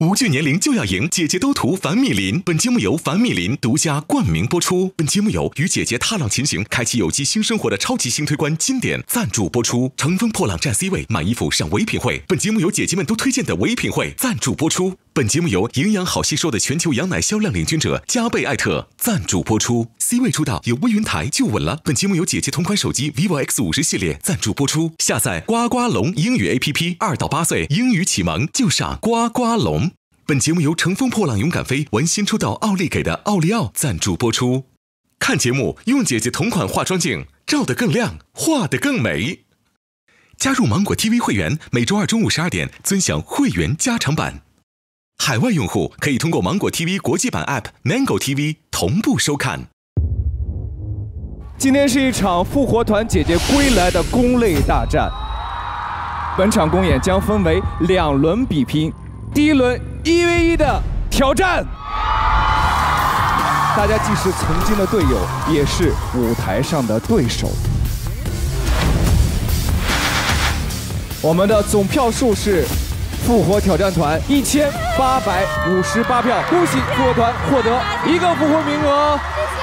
无惧年龄就要赢，姐姐都涂凡蜜林。本节目由凡蜜林独家冠名播出。本节目由与姐姐踏浪前行，开启有机新生活的超级新推官经典赞助播出。乘风破浪占 C 位，买衣服上唯品会。本节目由姐姐们都推荐的唯品会赞助播出。本节目由营养好吸收的全球羊奶销量领军者加贝艾特赞助播出。C 位出道有微云台就稳了。本节目由姐姐同款手机 vivo X50系列赞助播出。下载呱呱龙英语 APP，2到8岁英语启蒙就上呱呱龙。本节目由乘风破浪勇敢飞玩新出道奥利给的奥利奥赞助播出。看节目用姐姐同款化妆镜，照得更亮，画得更美。加入芒果 TV 会员，每周2中午12点尊享会员加长版。海外用户可以通过芒果 TV 国际版 App Mango TV 同步收看。 今天是一场复活团姐姐归来的攻擂大战。本场公演将分为2轮比拼。第一轮1v1的挑战，大家既是曾经的队友，也是舞台上的对手。我们的总票数是复活挑战团1858票，恭喜复活团获得1个复活名额。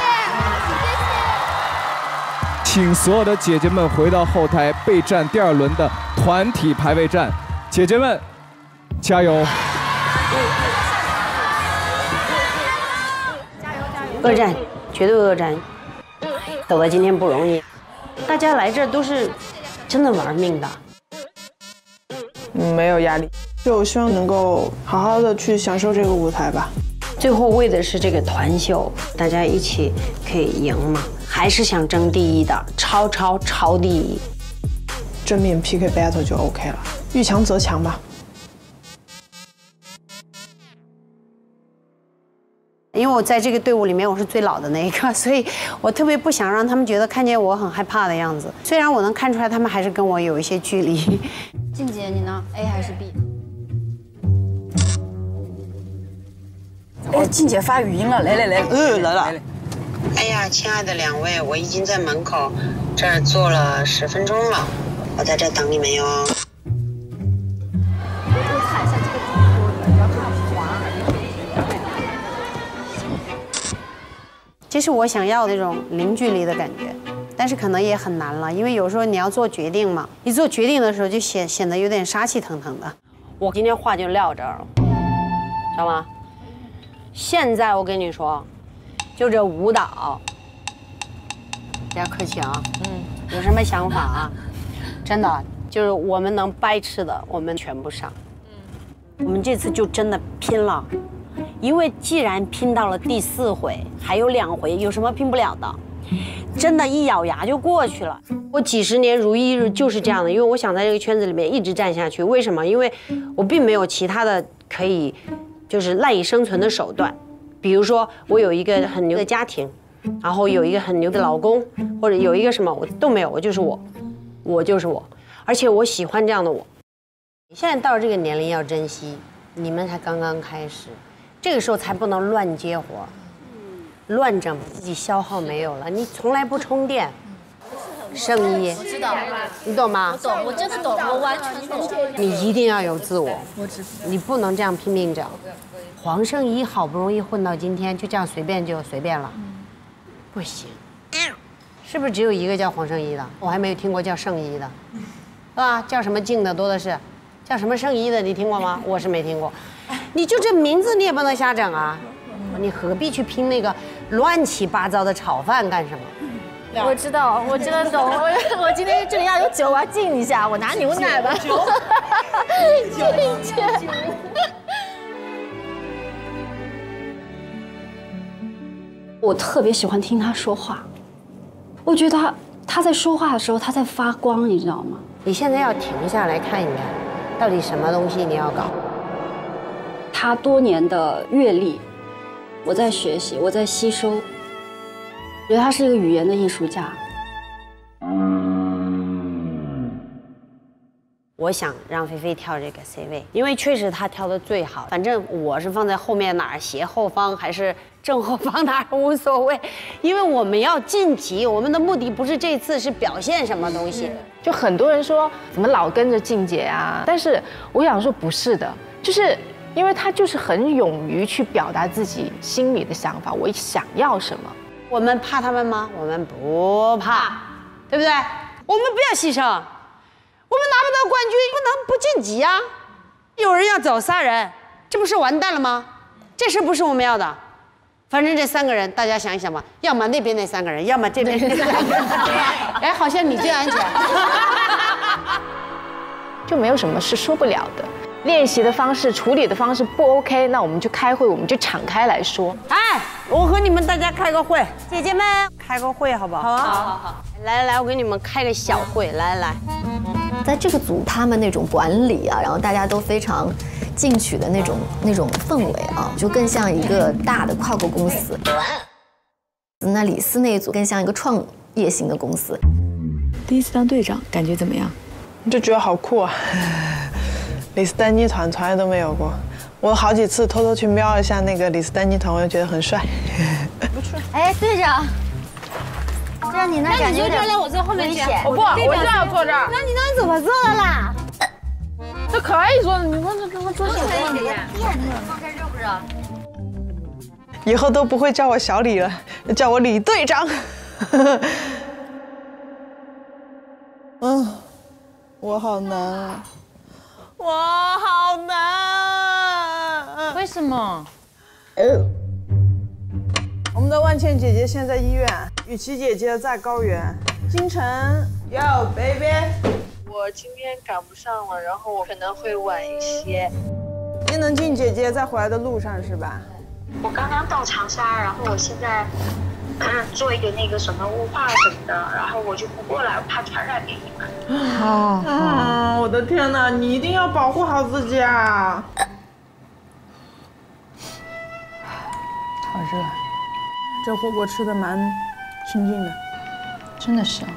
请所有的姐姐们回到后台备战第2轮的团体排位战，姐姐们加油！ 恶战，绝对恶战，走到今天不容易，大家来这儿都是真的玩命的。 没有压力，就我希望能够好好的去享受这个舞台吧。 最后为的是这个团秀，大家一起可以赢嘛，还是想争第一的，超第一。 正面 PK battle 就 OK 了，遇强则强吧。 因为我在这个队伍里面我是最老的那一个，所以我特别不想让他们觉得看见我很害怕的样子。虽然我能看出来他们还是跟我有一些距离。 静姐，你呢 ？A 还是 B？ 哎，静姐发语音了，来，来了。 哎呀，亲爱的2位，我已经在门口这儿坐了10分钟了，我在这等你们哟。 我踩一下这个地图，不要怕滑。 这是我想要的那种零距离的感觉，但是可能也很难了，因为有时候你要做决定嘛，一做决定的时候就显得有点杀气腾腾的。我今天话就撂这儿了，知道吗？现在我跟你说，就这舞蹈，不要客气啊，有什么想法啊？真的就是我们能掰吃的，我们全部上。我们这次就真的拼了。因为既然拼到了第4回，还有2回，有什么拼不了的？真的，一咬牙就过去了。我几十年如一日就是这样的，因为我想在这个圈子里面一直站下去。为什么？因为我并没有其他的可以就是赖以生存的手段。比如说，我有一个很牛的家庭，然后有一个很牛的老公，或者有一个什么，我都没有，我就是我，我就是我，而且我喜欢这样的我。现在到了这个年龄要珍惜，你们才刚刚开始。这个时候才不能乱接活，乱整自己消耗没有了，你从来不充电。圣衣， 我知道， 你懂吗？ 我懂，我真的懂，我完全懂。 你一定要有自我， 我知道， 你不能这样拼命整。黄圣依好不容易混到今天，就这样随便就随便了，不行。是不是只有一个叫黄圣依的？我还没有听过叫圣依的，是吧？叫什么静的多的是，叫什么圣依的你听过吗？我是没听过。你就这名字你也不能瞎整啊！你何必去拼那个乱七八糟的炒饭干什么？ 我知道，我真的懂。我今天这里要有酒，我要敬一下，我拿牛奶吧。敬酒。 我特别喜欢听他说话，我觉得他在说话的时候他在发光，你知道吗？ 你现在要停下来看一看，到底什么东西你要搞？ 他多年的阅历，我在学习，我在吸收。我觉得他是一个语言的艺术家。 我想让菲菲跳这个 C 位，因为确实她跳得最好。反正我是放在后面哪儿，斜后方还是正后方哪儿无所谓，因为我们要晋级，我们的目的不是这次是表现什么东西。 就很多人说怎么老跟着静姐啊，但是我想说不是的，就是因为他就是很勇于去表达自己心里的想法，我想要什么。 我们怕他们吗？我们不怕，对不对？我们不要牺牲，我们拿不到冠军，不能不晋级啊！有人要找杀人，这不是完蛋了吗？这事不是我们要的。反正这3个人，大家想一想吧，要么那边那3个人，要么这边那3个人。哎，好像你最安全。 就没有什么是说不了的。练习的方式、处理的方式不 OK， 那我们就开会，我们就敞开来说。 哎，我和你们大家开个会，姐姐们开个会好不好？好啊，好。来，我给你们开个小会，来。 在这个组，他们那种管理啊，然后大家都非常进取的那种氛围啊，就更像一个大的跨国公司。那李斯那一组更像一个创业型的公司。 第一次当队长，感觉怎么样？ 就觉得好酷啊！李斯丹妮团从来都没有过，我好几次偷偷去瞄一下那个李斯丹妮团，我就觉得很帅。 哎，队长，这样你那感觉有点我坐后面去。 我不，我就要坐这儿。 那你那怎么做的啦？ 这可以坐，你说这怎么坐小桌子？ 放开热不热？ 以后都不会叫我小李了，叫我李队长。我好难啊。我好难啊！ 为什么？ 我们的万茜姐姐现在医院，雨琦姐姐在高原，京城，Yo baby， 我今天赶不上了，然后我可能会晚一些。 伊能静姐姐在回来的路上是吧？ 我刚刚到长沙，然后我现在做一个那个什么雾化什么的，然后我就不过来，我怕传染给你们。 我的天哪，你一定要保护好自己啊！好热，这火锅吃的蛮清静的， 真的是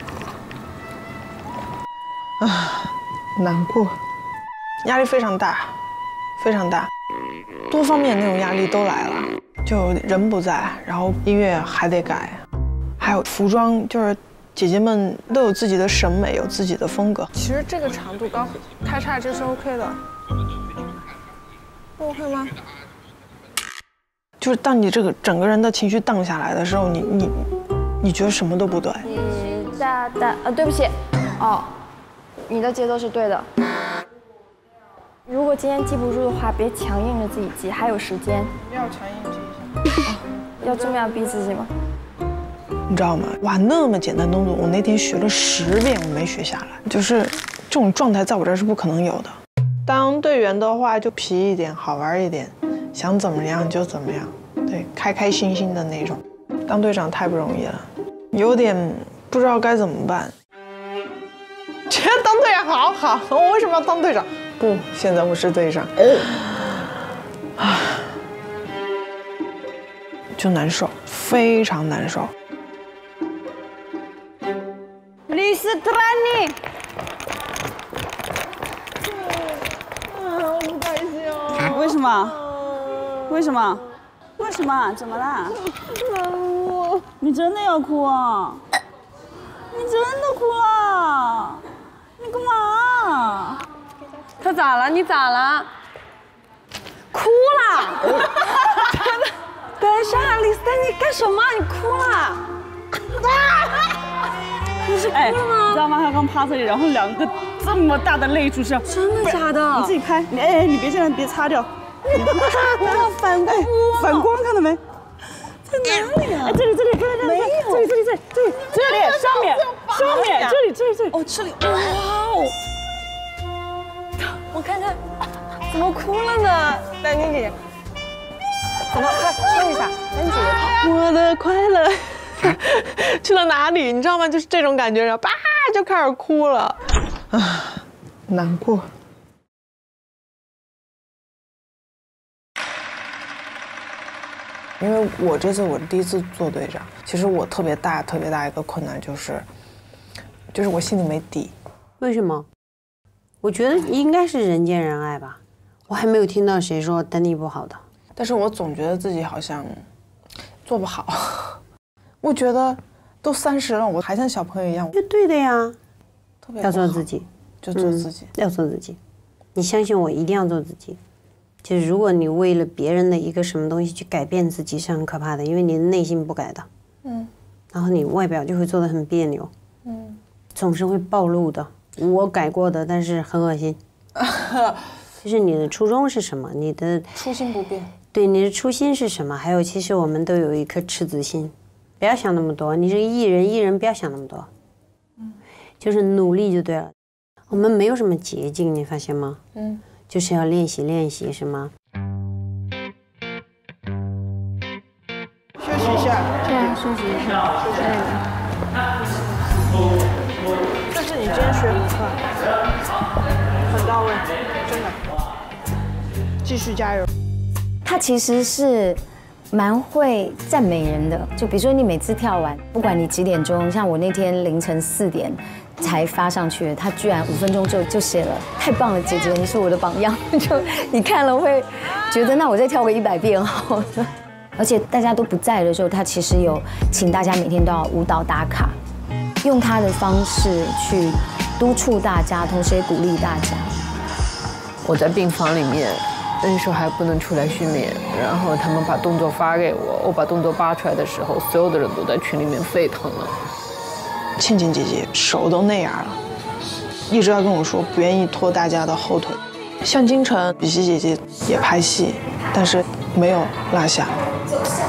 难过，压力非常大，非常大，多方面那种压力都来了。就人不在，然后音乐还得改，还有服装，就是姐姐们都有自己的审美，有自己的风格。其实这个长度刚开叉这是 OK 的，不 OK 吗？就是当你这个整个人的情绪荡下来的时候，你觉得什么都不对。 对不起，你的节奏是对的。如果今天记不住的话，别强硬着自己记，还有时间。 要强硬记一下。 要这么样逼自己吗？ 你知道吗？哇，那么简单动作，我那天学了10遍，我没学下来。就是这种状态在我这儿是不可能有的。当队员的话就皮一点，好玩一点，想怎么样就怎么样，对，开开心心的那种。当队长太不容易了，有点不知道该怎么办。觉得当队长好，我为什么要当队长？不，现在我是队长。就难受，非常难受。 李斯特兰妮， 我不开心哦。 为什么？为什么？为什么？怎么啦？你真的要哭啊？你真的哭了？你干嘛？ 他咋了？你咋了？哭了？ 等一下，李斯丹妮干什么？你哭了？你是哭了吗？你知道吗？他刚趴这里，然后2个这么大的泪珠是真的假的？ 你自己拍，你别这样，别擦掉。我反光，反光看到没？在哪里啊？这里，没有，这里，上面，这里。哦，这里，哇哦！ 我看看，怎么哭了呢？ 丹妮姐姐。 怎么？快说一下，丹妮姐姐。 我的快乐去了哪里？你知道吗？就是这种感觉，然后叭就开始哭了，难过。因为我这次我第一次做队长，其实我特别大一个困难就是我心里没底。 为什么？我觉得应该是人见人爱吧，我还没有听到谁说丹妮不好的。 但是我总觉得自己好像做不好，我觉得都30了，我还像小朋友一样。就对的呀， 特别要做自己， 就做自己， 要做自己。你相信我，一定要做自己。 就是如果你为了别人的一个什么东西去改变自己，是很可怕的，因为你的内心不改的。然后你外表就会做得很别扭。总是会暴露的。我改过的，但是很恶心。就是你的初衷是什么？你的初心不变。 对，你的初心是什么？还有，其实我们都有一颗赤子心，不要想那么多。你是个艺人不要想那么多，就是努力就对了。我们没有什么捷径，你发现吗？就是要练习，是吗？ 休息一下。 对，休息一下。 这是你今天学的课，很到位，真的。继续加油。 他其实是蛮会赞美人的，就比如说你每次跳完，不管你几点钟，像我那天凌晨4点才发上去，他居然5分钟就写了，太棒了，姐姐，你是我的榜样。就你看了会觉得，那我再跳个100遍好了。而且大家都不在的时候，他其实有请大家每天都要舞蹈打卡，用他的方式去督促大家，同时也鼓励大家。 我在病房里面。那时候还不能出来训练，然后他们把动作发给我，我把动作扒出来的时候，所有的人都在群里面沸腾了。 倩倩姐姐手都那样了，一直要跟我说不愿意拖大家的后腿。像金晨、比希姐姐也拍戏，但是没有落下。 走向，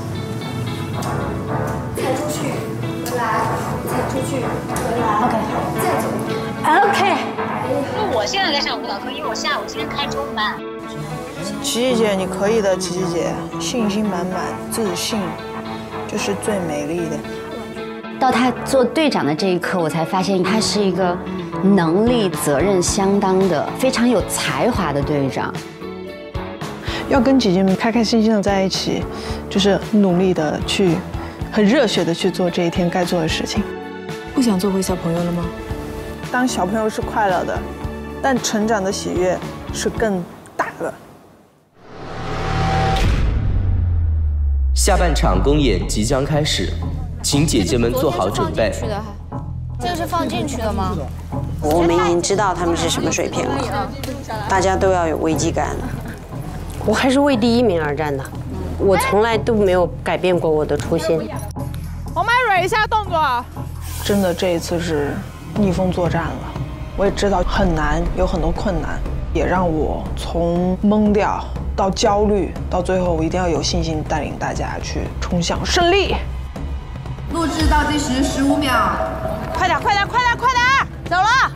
踩出去，回来，踩出去，回来。OK， 再走。OK。 因为我现在在上舞蹈课，因为我下午今天开中班。 琪琪姐，你可以的，琪琪姐，信心满满，自信就是最美丽的。 到他做队长的这一刻，我才发现他是一个能力、责任相当的、非常有才华的队长。 要跟姐姐们开开心心的在一起，就是努力的去，很热血的去做这一天该做的事情。 不想做回小朋友了吗？ 当小朋友是快乐的，但成长的喜悦是更大的。 下半场公演即将开始，请姐姐们做好准备。 这个是放进去的吗？ 我们已经知道他们是什么水平了，大家都要有危机感。我还是为第1名而战的，我从来都没有改变过我的初心。 我们蕊一下动作。真的，这一次是逆风作战了。我也知道很难，有很多困难，也让我从懵掉到焦虑，到最后我一定要有信心带领大家去冲向胜利。 录制倒计时15秒， 快点，走了。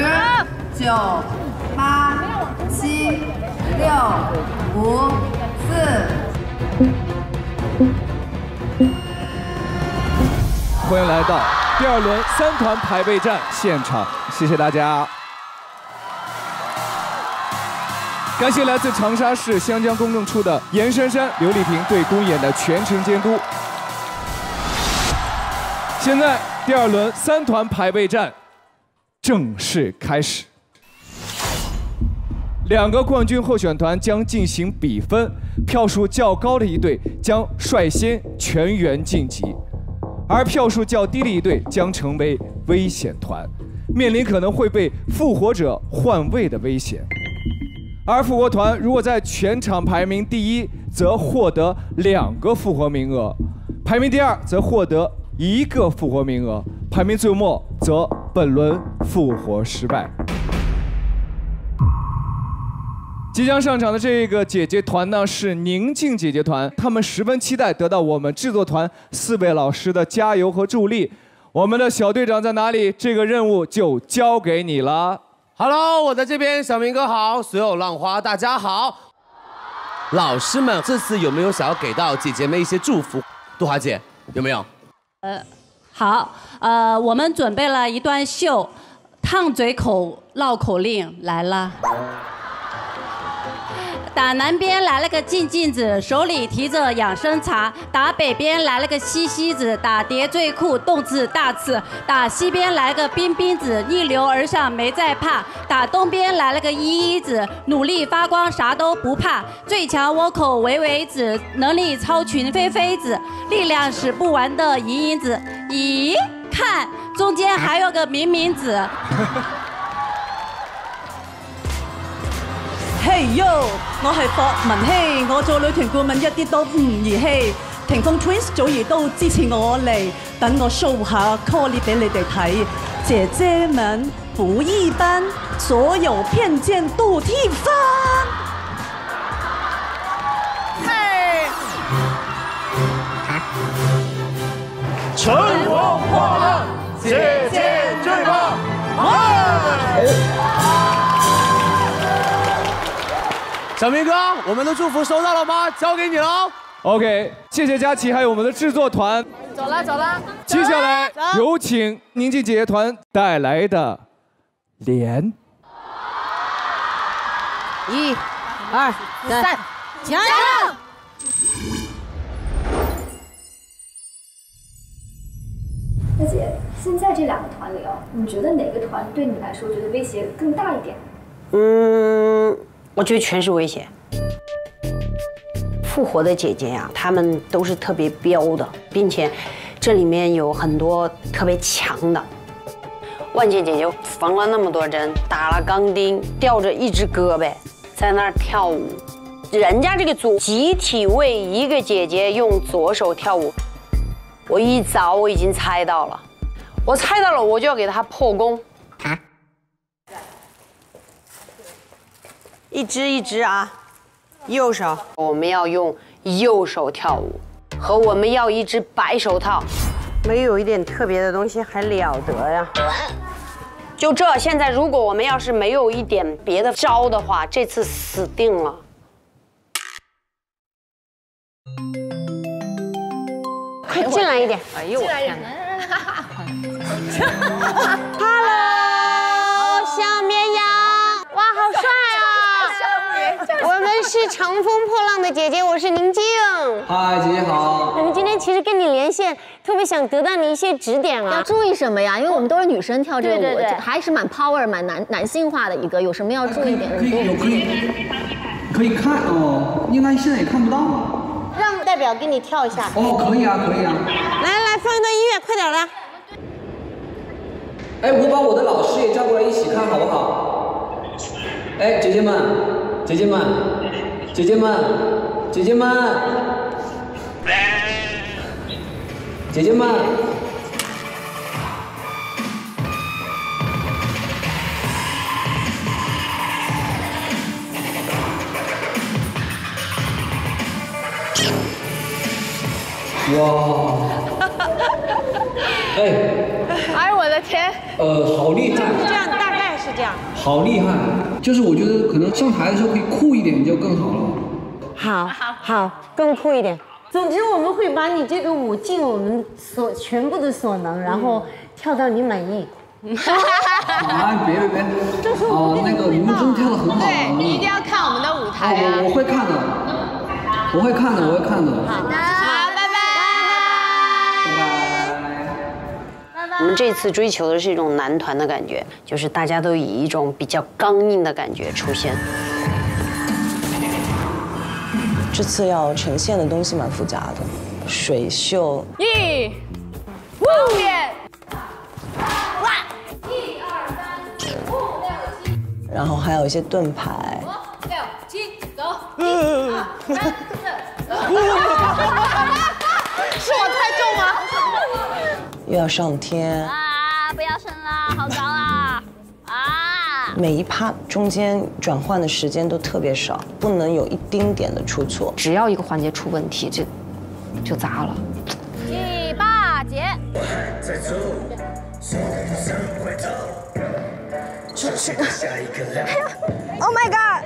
10、9、8、7、6、5、4。 欢迎来到第2轮3团排位战现场，谢谢大家。感谢来自长沙市湘江公证处的严珊珊、刘丽萍对公演的全程监督。现在第2轮3团排位战正式开始，2个冠军候选团将进行比分，票数较高的一队将率先全员晋级，而票数较低的一队将成为危险团，面临可能会被复活者换位的危险。而复活团如果在全场排名第1，则获得2个复活名额；排名第2，则获得1个复活名额；排名最末，则本轮复活失败。即将上场的这个姐姐团呢，是宁静姐姐团，她们十分期待得到我们制作团4位老师的加油和助力。我们的小队长在哪里？这个任务就交给你了。 Hello， 我在这边，小明哥好，所有浪花大家好。老师们，这次有没有想要给到姐姐们一些祝福？杜华姐有没有？ 好，我们准备了一段秀，烫嘴口绕口令来了。打南边来了个镜镜子，手里提着养生茶；打北边来了个西西子，打叠最酷，动次大次；打西边来个冰冰子，逆流而上没在怕；打东边来了个依依子，努力发光啥都不怕；最强倭寇维维子，能力超群菲菲子，力量使不完的莹莹子。咦，看中间还有个明明子。 嘿喲，我係霍文希，我做女團顧問一啲都唔兒戲。霆鋒 Twins 早已都支持我嚟，等我 show 下 call 俾你哋睇。姐姐們不一般，所有偏見都踢翻。嘿， 乘风破浪，姐姐最棒！ 小明哥，我们的祝福收到了吗？交给你喽。 OK， 谢谢佳琪，还有我们的制作团。 走了走了。 接下来有请宁静姐姐团带来的莲。 1、2、3，加油！ 大姐，现在这2个团里哦，你觉得哪个团对你来说觉得威胁更大一点？ 我觉得全是威胁。复活的姐姐呀，她们都是特别彪的，并且这里面有很多特别强的。万茜姐姐缝了那么多针，打了钢钉，吊着一只胳膊在那儿跳舞。人家这个组集体为一个姐姐用左手跳舞，我一早我已经猜到了，我就要给她破功。一只啊，右手我们要用右手跳舞，和我们要一只白手套，没有一点特别的东西还了得呀？就这，现在如果我们要是没有一点别的招的话，这次死定了。快进来一点！哎呦我天哪 ！Hello， 小绵羊，哇，好帅啊！我们是乘风破浪的姐姐，我是宁静。 嗨，姐姐好。 我们今天其实跟你连线，特别想得到你一些指点啊。 要注意什么呀？因为我们都是女生跳这个舞， 对对对还是蛮 power、蛮男性化的一个，有什么要注意点的？ 可以看哦，应该现在也看不到嘛。 让代表给你跳一下。 哦，可以啊，可以啊。 来，放一段音乐，快点来。 哎，我把我的老师也叫过来一起看，好不好？哎，姐姐们，姐姐们，姐姐们，姐姐们，姐姐们。哇！ 哎，我的天！ 好厉害！ 这样大概是这样。 好厉害！就是我觉得可能上台的时候可以酷一点就更好了。 好，更酷一点。总之，我们会把你这个舞尽我们全部的所能，然后跳到你满意。 哎，别！那个你们真的跳得很好。 对，你一定要看我们的舞台啊！ 我会看的，我会看的。 好的，拜拜。 我们这次追求的是一种男团的感觉，就是大家都以一种比较刚硬的感觉出现。 这次要呈现的东西蛮复杂的，水袖。 1、5点。1、2、3、4、5、6、7。 然后还有一些盾牌。 5、6、7，走。1、2、3、4、5。是我太重吗？ 又要上天啊！不要升啦，好高啊！啊！ 每一趴中间转换的时间都特别少，不能有一丁点的出错。 只要一个环节出问题，就砸了。 第8节。 Oh my god！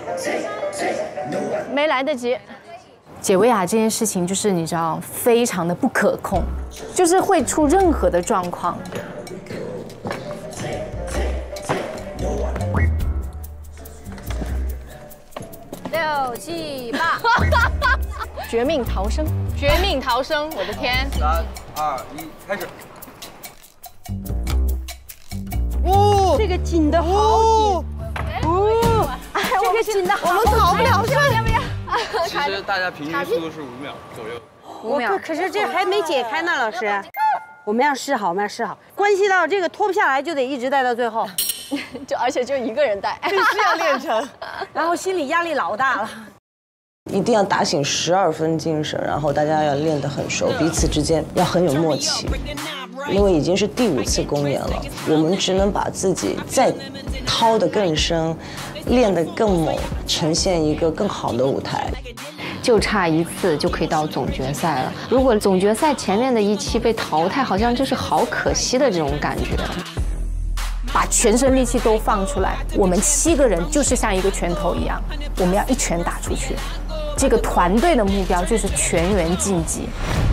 没来得及。解薇娅这件事情就是你知道，非常的不可控，就是会出任何的状况。 6、7、8， 绝命逃生， 绝命逃生！我的天 ！3、2、1，开始。 这个紧的好紧。 这个紧的好紧， 我们逃不了， 要不要？ 其实大家平均速度是5秒左右。 5秒，可是这还没解开呢，老师。我们要试好，关系到这个脱不下来就得一直带到最后。 而且就一个人带， 必须要练成， 然后心理压力老大了。 一定要打醒12分精神，然后大家要练得很熟，彼此之间要很有默契。因为已经是第5次公演了，我们只能把自己再掏得更深，练得更猛，呈现一个更好的舞台。 就差1次就可以到总决赛了。如果总决赛前面的1期被淘汰，好像就是好可惜的这种感觉。 把全身力气都放出来，我们7个人就是像一个拳头一样，我们要一拳打出去。这个团队的目标就是全员晋级。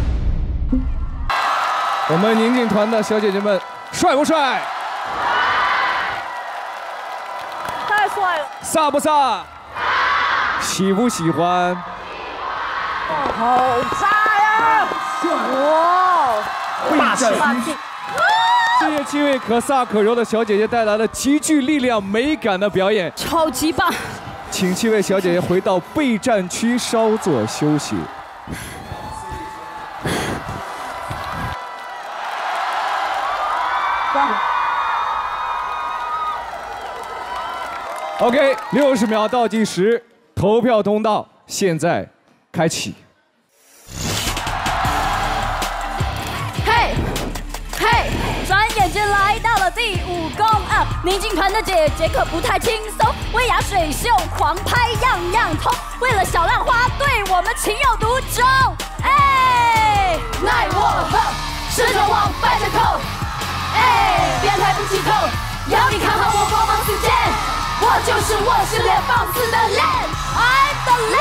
我们宁静团的小姐姐们帅不帅？ 太帅了！ 飒不飒？喜不喜欢？ 好炸呀！哇， 霸气！谢谢7位可飒可柔的小姐姐带来了极具力量美感的表演， 超级棒！ 请7位小姐姐回到备战区稍作休息。OK， 60秒倒计时，投票通道现在开启。 嘿，嘿，转眼间来到了第5公啊！宁静团的姐姐可不太轻松，威亚水袖狂拍样样通，为了小浪花对我们情有独钟。哎， 奈我何，狮头往翻着扣，哎，变态不起头，要你看好我光芒四溅。我是脸放肆的脸 ，I'm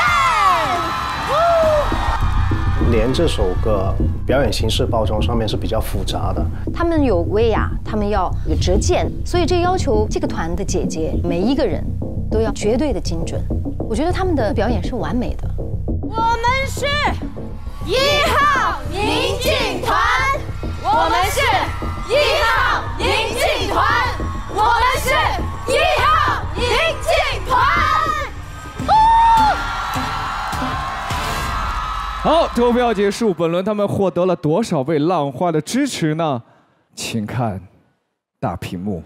the land。 连这首歌表演形式包装上面是比较复杂的。 他们有威亚，他们要有折剑，所以这要求这个团的姐姐每一个人都要绝对的精准。我觉得他们的表演是完美的。 我们是1号宁静团，我们是1号宁静团，我们是1号宁静团。 好，投票结束，本轮他们获得了多少位浪花的支持呢？请看大屏幕。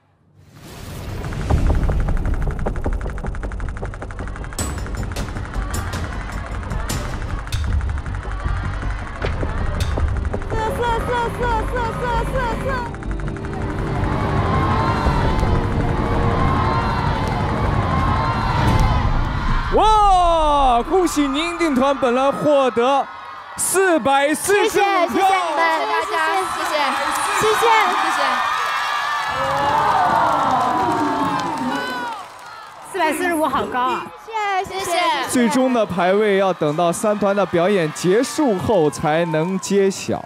哇！恭喜宁静团本轮获得445票。 谢谢你们，谢谢大家，谢谢。 445好高啊！ 谢谢。 最终的排位要等到3团的表演结束后才能揭晓。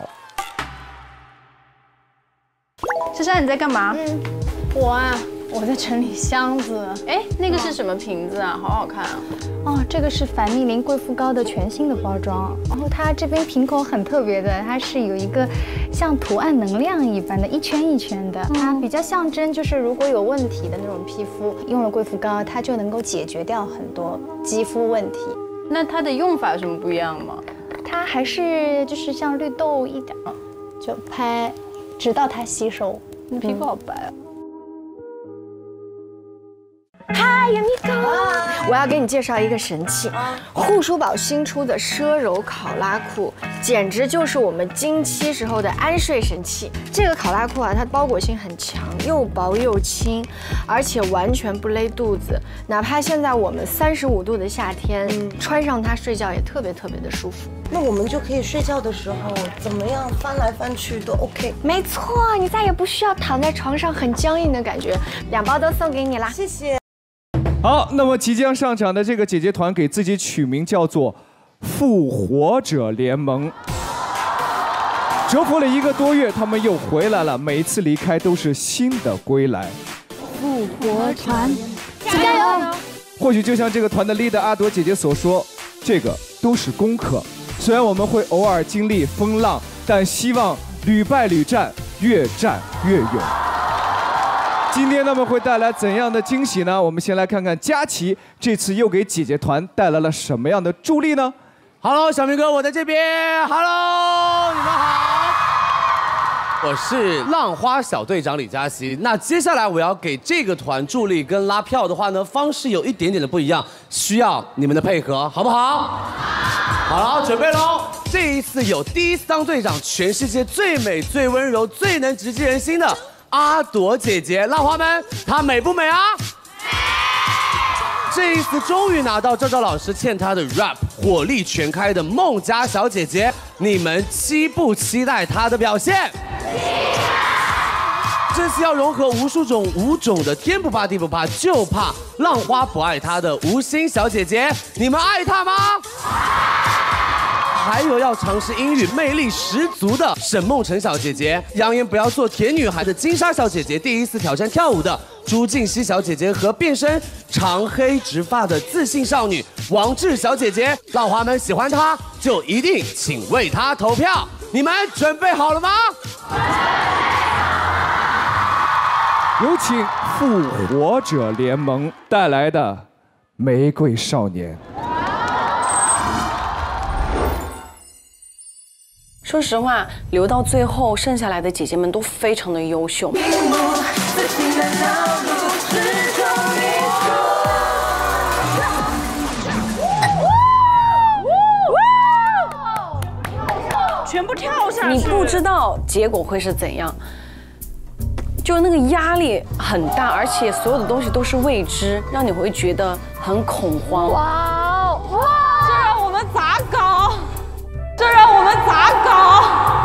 珊珊，你在干嘛？ 我啊，我在整理箱子。哎，那个是什么瓶子啊？好好看啊！ 哦，这个是凡蜜林贵妇膏的全新的包装，然后它这边瓶口很特别的，它是有一个像图案能量一般的一圈一圈的，它比较象征就是如果有问题的那种皮肤，用了贵妇膏，它就能够解决掉很多肌肤问题。 那它的用法有什么不一样吗？ 它还是就是像绿豆一点，就拍，直到它吸收。你皮肤好白啊！嗨，杨幂哥，我要给你介绍一个神器，护舒宝新出的奢柔考拉裤，简直就是我们经期时候的安睡神器。这个考拉裤啊，它包裹性很强，又薄又轻，而且完全不勒肚子。哪怕现在我们35度的夏天，穿上它睡觉也特别的舒服。 那我们就可以睡觉的时候怎么样翻来翻去都 OK。 没错，你再也不需要躺在床上很僵硬的感觉。2包都送给你啦， 谢谢。 好，那么即将上场的这个姐姐团给自己取名叫做“复活者联盟”。蛰伏了1个多月，他们又回来了，每一次离开都是新的归来。 复活团， 加油！ 或许就像这个团的 leader 阿朵姐姐所说，这个都是功课。虽然我们会偶尔经历风浪，但希望屡败屡战，越战越勇。今天他们会带来怎样的惊喜呢？我们先来看看佳琪这次又给姐姐团带来了什么样的助力呢 ？Hello， 小明哥，我在这边。Hello， 你们好。 我是浪花小队长李佳琦。那接下来我要给这个团助力跟拉票的话呢，方式有一点点的不一样，需要你们的配合，好不好？好了，准备喽！这一次有第一次当队长，全世界最美、最温柔、最能直击人心的阿朵姐姐，浪花们，她美不美啊？这一次终于拿到赵赵老师欠她的 rap 火力全开的孟佳小姐姐，你们期不期待她的表现？这次要融合无数种舞种的天不怕地不怕，就怕浪花不爱她的吴昕小姐姐，你们爱她吗？还有要尝试英语魅力十足的沈梦辰小姐姐，扬言不要做甜女孩的金莎小姐姐，第一次挑战跳舞的朱婧汐小姐姐和变身长黑直发的自信少女王志小姐姐，浪花们喜欢她就一定请为她投票，你们准备好了吗？ 有请复活者联盟带来的《玫瑰少年》。 说实话，留到最后剩下来的姐姐们都非常的优秀。 全部跳下去， 你不知道结果会是怎样，就那个压力很大，而且所有的东西都是未知，让你会觉得很恐慌。 哇哇！这让我们咋搞？这让我们咋搞？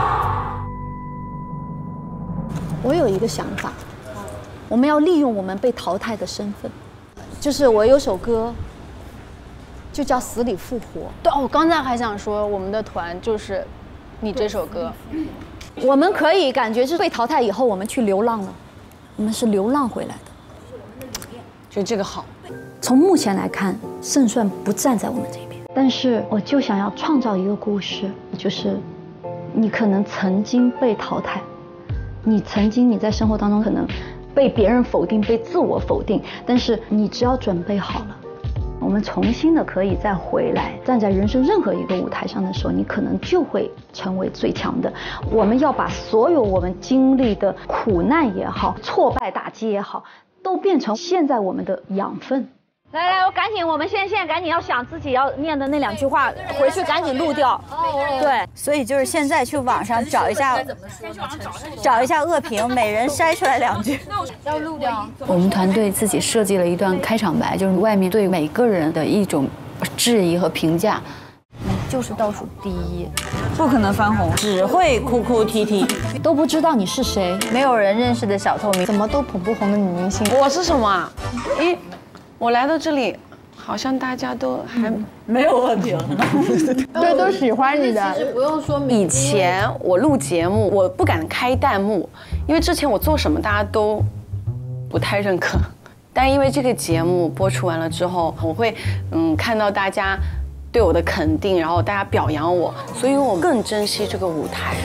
我有一个想法，我们要利用我们被淘汰的身份，就是我有首歌，就叫《死里复活》。 对，我刚才还想说，我们的团就是你这首歌， 我们可以感觉是被淘汰以后，我们去流浪了，我们是流浪回来的。 觉得这个好。 从目前来看，胜算不站在我们这边。但是我就想要创造一个故事，就是你可能曾经被淘汰，你在生活当中可能被别人否定，被自我否定，但是你只要准备好了，我们重新的可以再回来，站在人生任何一个舞台上的时候，你可能就会成为最强的。我们要把所有我们经历的苦难也好，挫败打击也好，都变成现在我们的养分。 来，我们现在赶紧要想自己要念的那2句话，回去赶紧录掉。对，所以就是现在去网上找一下恶评，每人筛出来2句。 要录掉。 我们团队自己设计了一段开场白，就是外面对每个人的一种质疑和评价。你就是倒数第一， 不可能翻红，只会哭哭啼啼， 都不知道你是谁， 没有人认识的小透明， 怎么都捧不红的女明星。 我是什么啊？我来到这里，好像大家都还没有问题， 对，都喜欢你的。 其实不用说明。以前我录节目，我不敢开弹幕，因为之前我做什么大家都不太认可。但因为这个节目播出完了之后，我会看到大家对我的肯定，然后大家表扬我，所以我更珍惜这个舞台。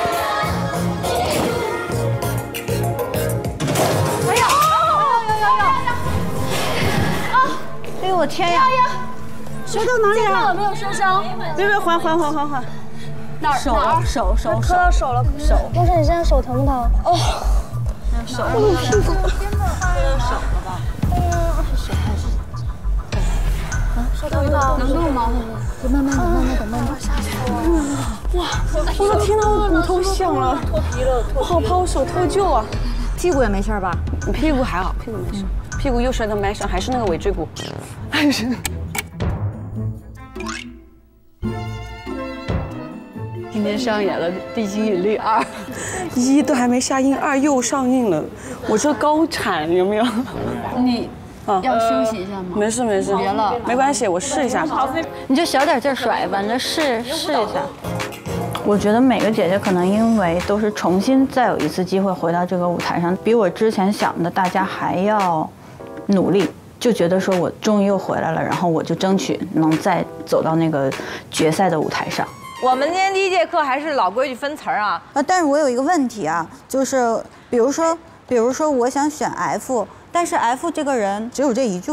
哎呦我天呀！ 摔到哪里啊？ 有没有受伤？ 别，缓。 哪儿？手磕到手了，手。 牧师，你现在手疼不疼？ 哦， 手。 屁股。 手了吧？手还是？ 手疼不疼？ 能动吗？ 慢慢等。 哇！我的天哪，我骨头响了， 脱皮了， 我好怕我手脱臼啊！ 屁股也没事吧？ 屁股还好，屁股没事。屁股又摔到麦上，还是那个尾椎骨，还是。今天上演了《地心引力2》，1都还没下映，2又上映了，我这高产有没有？ 你要休息一下吗？ 没事， 别了， 没关系，我试一下。 你就小点劲甩，反正试一下。我觉得每个姐姐可能因为都是重新再有一次机会回到这个舞台上，比我之前想的大家还要努力，就觉得说我终于又回来了，然后我就争取能再走到那个决赛的舞台上。 我们今天第1节课还是老规矩分词儿啊。 但是我有一个问题啊，就是比如说我想选 F， 但是 F 这个人只有这1句话，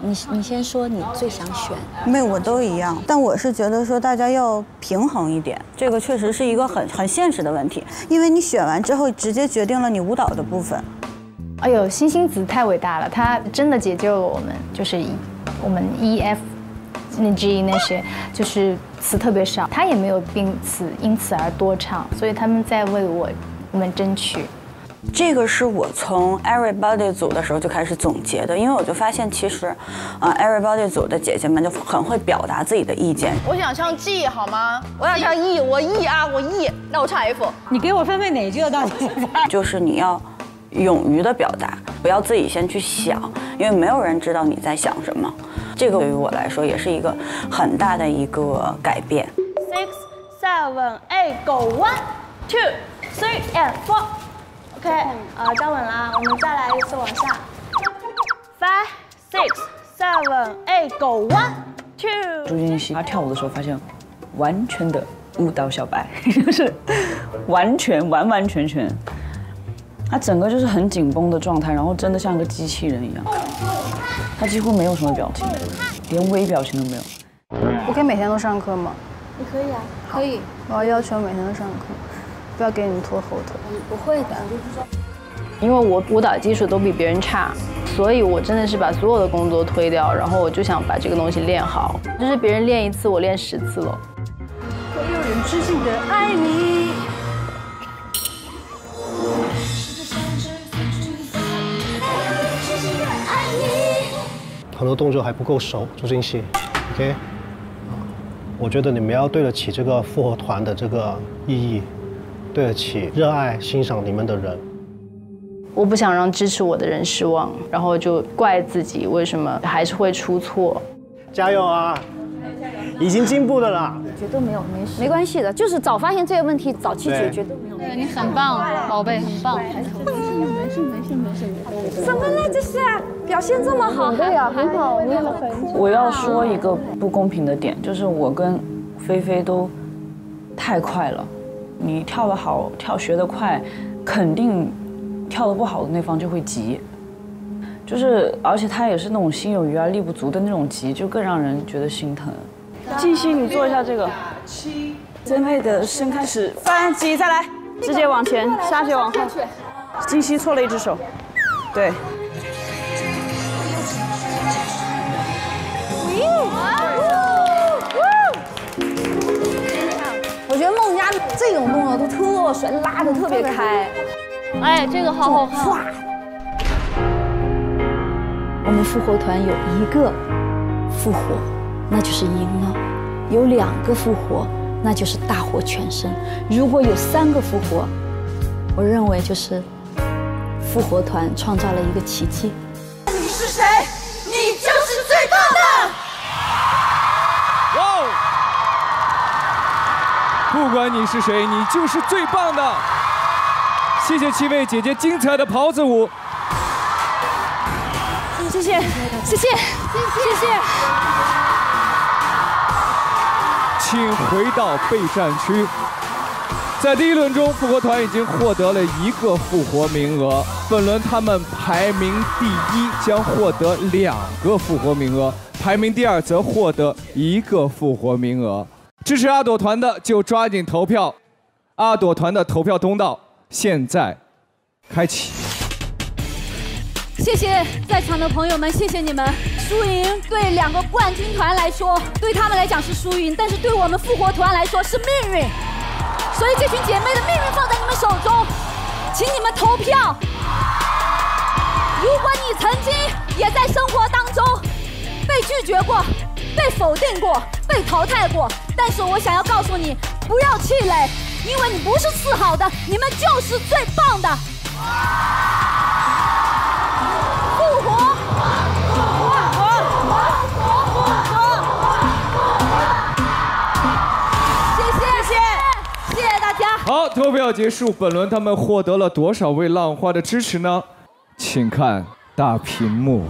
你先说你最想选。 没有，我都一样，但我是觉得说大家要平衡一点，这个确实是一个很现实的问题，因为你选完之后直接决定了你舞蹈的部分。 哎呦，星星子太伟大了，她真的解救了我们，就是我们 E、F、那 G 那些，就是词特别少，她也没有因此而多唱，所以他们在为我们争取。 这个是我从 Everybody 组的时候就开始总结的，因为我就发现其实，Everybody 组的姐姐们就很会表达自己的意见。 我想唱 G 好吗？我想唱 E， 我 E 啊，我 E， 那我唱 F。 你给我分配哪句到底？ 就是你要勇于的表达，不要自己先去想，因为没有人知道你在想什么。这个对于我来说也是一个很大的一个改变。 6, 7, 8, go 1, 2, 3 and 4。OK， 站稳啦，我们再来一次往下。5, 6, 7, 8, go 1, 2。 朱婧汐她跳舞的时候发现，完全的舞蹈小白，就是完全，她整个就是很紧绷的状态，然后真的像个机器人一样，她几乎没有什么表情，连微表情都没有。 我可以每天都上课吗？ 你可以啊，可以。 我要求每天都上课。不要给你们拖后腿。 不会的， 因为我舞蹈基础都比别人差，所以我真的是把所有的工作推掉，然后我就想把这个东西练好。就是别人练1次，我练10次了。 会有人知性的爱你。 很多动作还不够熟，朱婧汐 ，OK。我觉得你们要对得起这个复活团的这个意义，对得起热爱欣赏你们的人。 我不想让支持我的人失望，然后就怪自己为什么还是会出错。 加油啊！已经进步的了。 绝对没有，没关系的，就是早发现这些问题，早去解决都没有。 对你很棒，宝贝，很棒。 没事。怎么了？这是表现这么好，对呀，很好，你很。 我要说一个不公平的点，就是我跟菲菲都太快了。你跳得好，学得快，肯定跳得不好的那方就会急。就是而且他也是那种心有余而力不足的那种急，就更让人觉得心疼。静熙，你做一下这个。最美的声开始翻起，再来，直接往前，下去往后。静熙错了一只手，对。 我觉得孟佳这种动作都特帅，拉得特别开。 哎，这个好好看。 我们复活团有1个复活，那就是赢了；有2个复活，那就是大获全胜；如果有3个复活，我认为就是复活团创造了一个奇迹。 你是谁？你就是最棒的！ 哇！不管你是谁，你就是最棒的！谢谢7位姐姐精彩的袍子舞。 谢谢。 请回到备战区。在第1轮中，复活团已经获得了1个复活名额，本轮他们排名第1，将获得2个复活名额，排名第2则获得1个复活名额。支持阿朵团的就抓紧投票，阿朵团的投票通道现在开启。 谢谢在场的朋友们，谢谢你们。输赢对2个冠军团来说，对他们来讲是输赢，但是对我们复活团来说是命运。所以这群姐妹的命运放在你们手中，请你们投票。如果你曾经也在生活当中被拒绝过、被否定过、被淘汰过，但是我想要告诉你，不要气馁，因为你不是次好的，你们就是最棒的。复活！谢谢大家。 好，投票结束，本轮他们获得了多少位浪花的支持呢？请看大屏幕。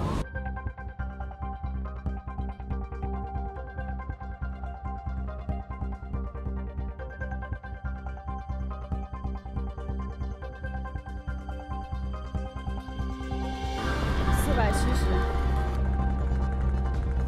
470。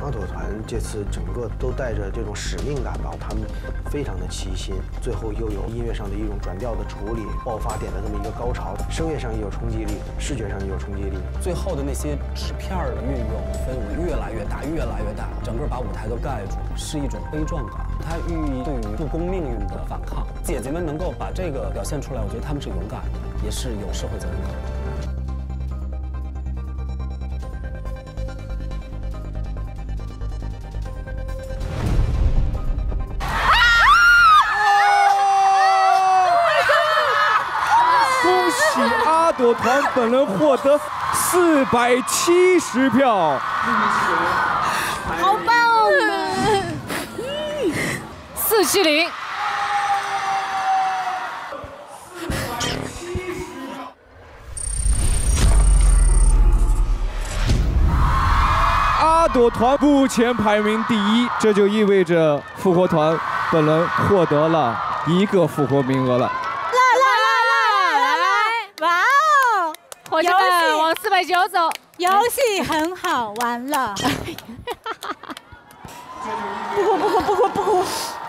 阿朵团这次整个都带着这种使命感吧，他们非常的齐心，最后又有音乐上的一种转调的处理，爆发点的这么一个高潮，声乐上也有冲击力，视觉上也有冲击力。 最后的那些纸片的运用，氛围越来越大，越来越大，整个把舞台都盖住，是一种悲壮感。它寓意对于不公命运的反抗。姐姐们能够把这个表现出来，我觉得她们是勇敢的，也是有社会责任感的。 阿朵团本人获得470票， 好棒哦！470。 阿朵团目前排名第1，这就意味着复活团本人获得了1个复活名额了。 伙计们往490走，游戏很好玩了。不。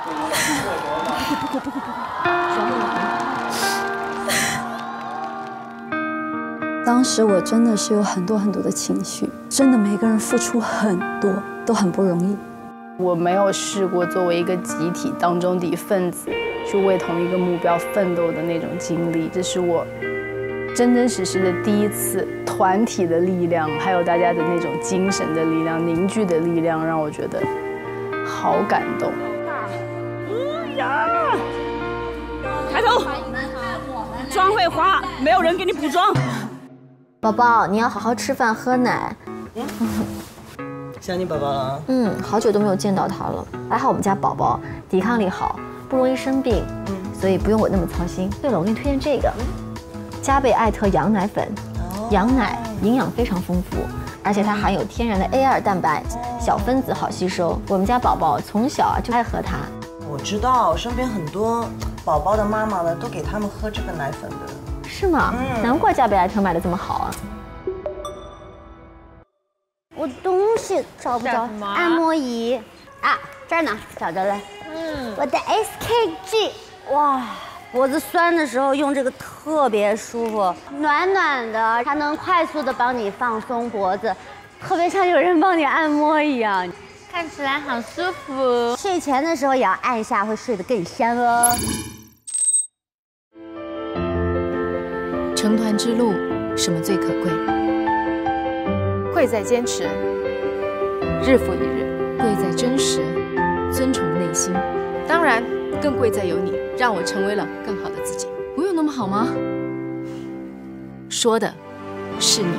当时我真的是有很多的情绪，真的每个人付出很多，都很不容易。 我没有试过作为一个集体当中的一份子，去为同一个目标奋斗的那种经历，这是我。 真真实实的第一次，团体的力量，还有大家的那种精神的力量、凝聚的力量，让我觉得好感动。 抬头，妆会花，没有人给你补妆。 宝宝，你要好好吃饭喝奶。 想你宝宝了。 好久都没有见到他了。还好我们家宝宝抵抗力好，不容易生病，所以不用我那么操心。对了，我给你推荐这个。 加贝艾特羊奶粉，羊奶营养非常丰富，而且它含有天然的 A2 蛋白，小分子好吸收。我们家宝宝从小就爱喝它。 我知道，身边很多宝宝的妈妈呢，都给他们喝这个奶粉的。 是吗？难怪加贝艾特卖的这么好啊。 我东西找不着，按摩仪啊，这儿呢，找着了。我的 SKG， 哇。 脖子酸的时候用这个特别舒服，暖暖的，它能快速的帮你放松脖子，特别像有人帮你按摩一样，看起来好舒服。睡前的时候也要按一下，会睡得更香哦。 成团之路，什么最可贵？贵在坚持，日复一日；贵在真实，尊崇内心。当然，更贵在有你。 让我成为了更好的自己。我有那么好吗？说的是你。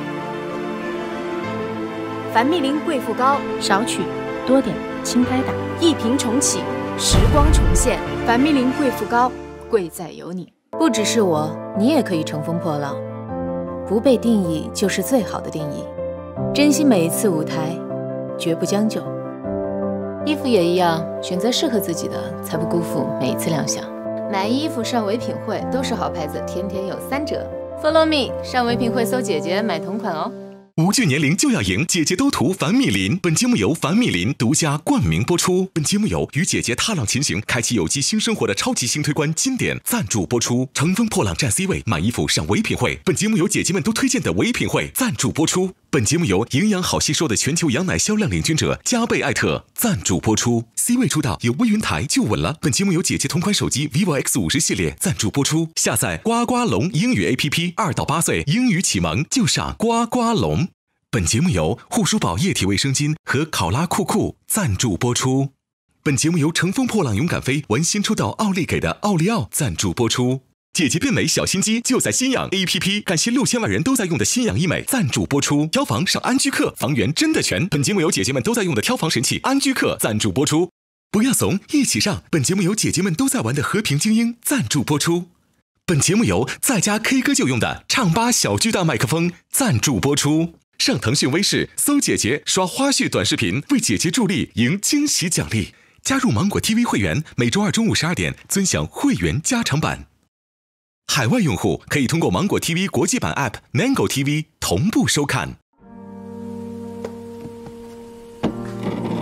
凡蜜林贵妇膏，少取多点，轻拍打，一瓶重启，时光重现。凡蜜林贵妇膏，贵在有你。不只是我，你也可以乘风破浪。不被定义就是最好的定义。珍惜每一次舞台，绝不将就。衣服也一样，选择适合自己的，才不辜负每一次亮相。 买衣服上唯品会都是好牌子，天天有3折。Follow me， 上唯品会搜姐姐买同款哦。 无惧年龄就要赢，姐姐都涂凡蜜林。本节目由凡蜜林独家冠名播出。本节目由与姐姐踏浪前行，开启有机新生活的超级新推关金典赞助播出。乘风破浪占 C 位，买衣服上唯品会。本节目由姐姐们都推荐的唯品会赞助播出。本节目由营养好吸收的全球羊奶销量领军者加贝艾特赞助播出。C 位出道有微云台就稳了。本节目由姐姐同款手机 vivo X50系列赞助播出。下载呱呱龙英语 APP，2到8岁英语启蒙就上呱呱龙。本节目由护舒宝液体卫生巾和考拉酷酷赞助播出。本节目由乘风破浪勇敢飞玩新出道奥利给的奥利奥赞助播出。姐姐变美小心机就在新氧 APP， 感谢6000万人都在用的新氧医美赞助播出。挑房上安居客，房源真的全。本节目由姐姐们都在用的挑房神器安居客赞助播出。不要怂，一起上。本节目由姐姐们都在玩的和平精英赞助播出。本节目由在家 K 歌就用的唱吧小巨大麦克风赞助播出。上腾讯微视搜姐姐，刷花絮短视频，为姐姐助力，赢惊喜奖励。加入芒果 TV 会员，每周2中午12点尊享会员加长版。海外用户可以通过芒果 TV 国际版 App、Mango TV 同步收看。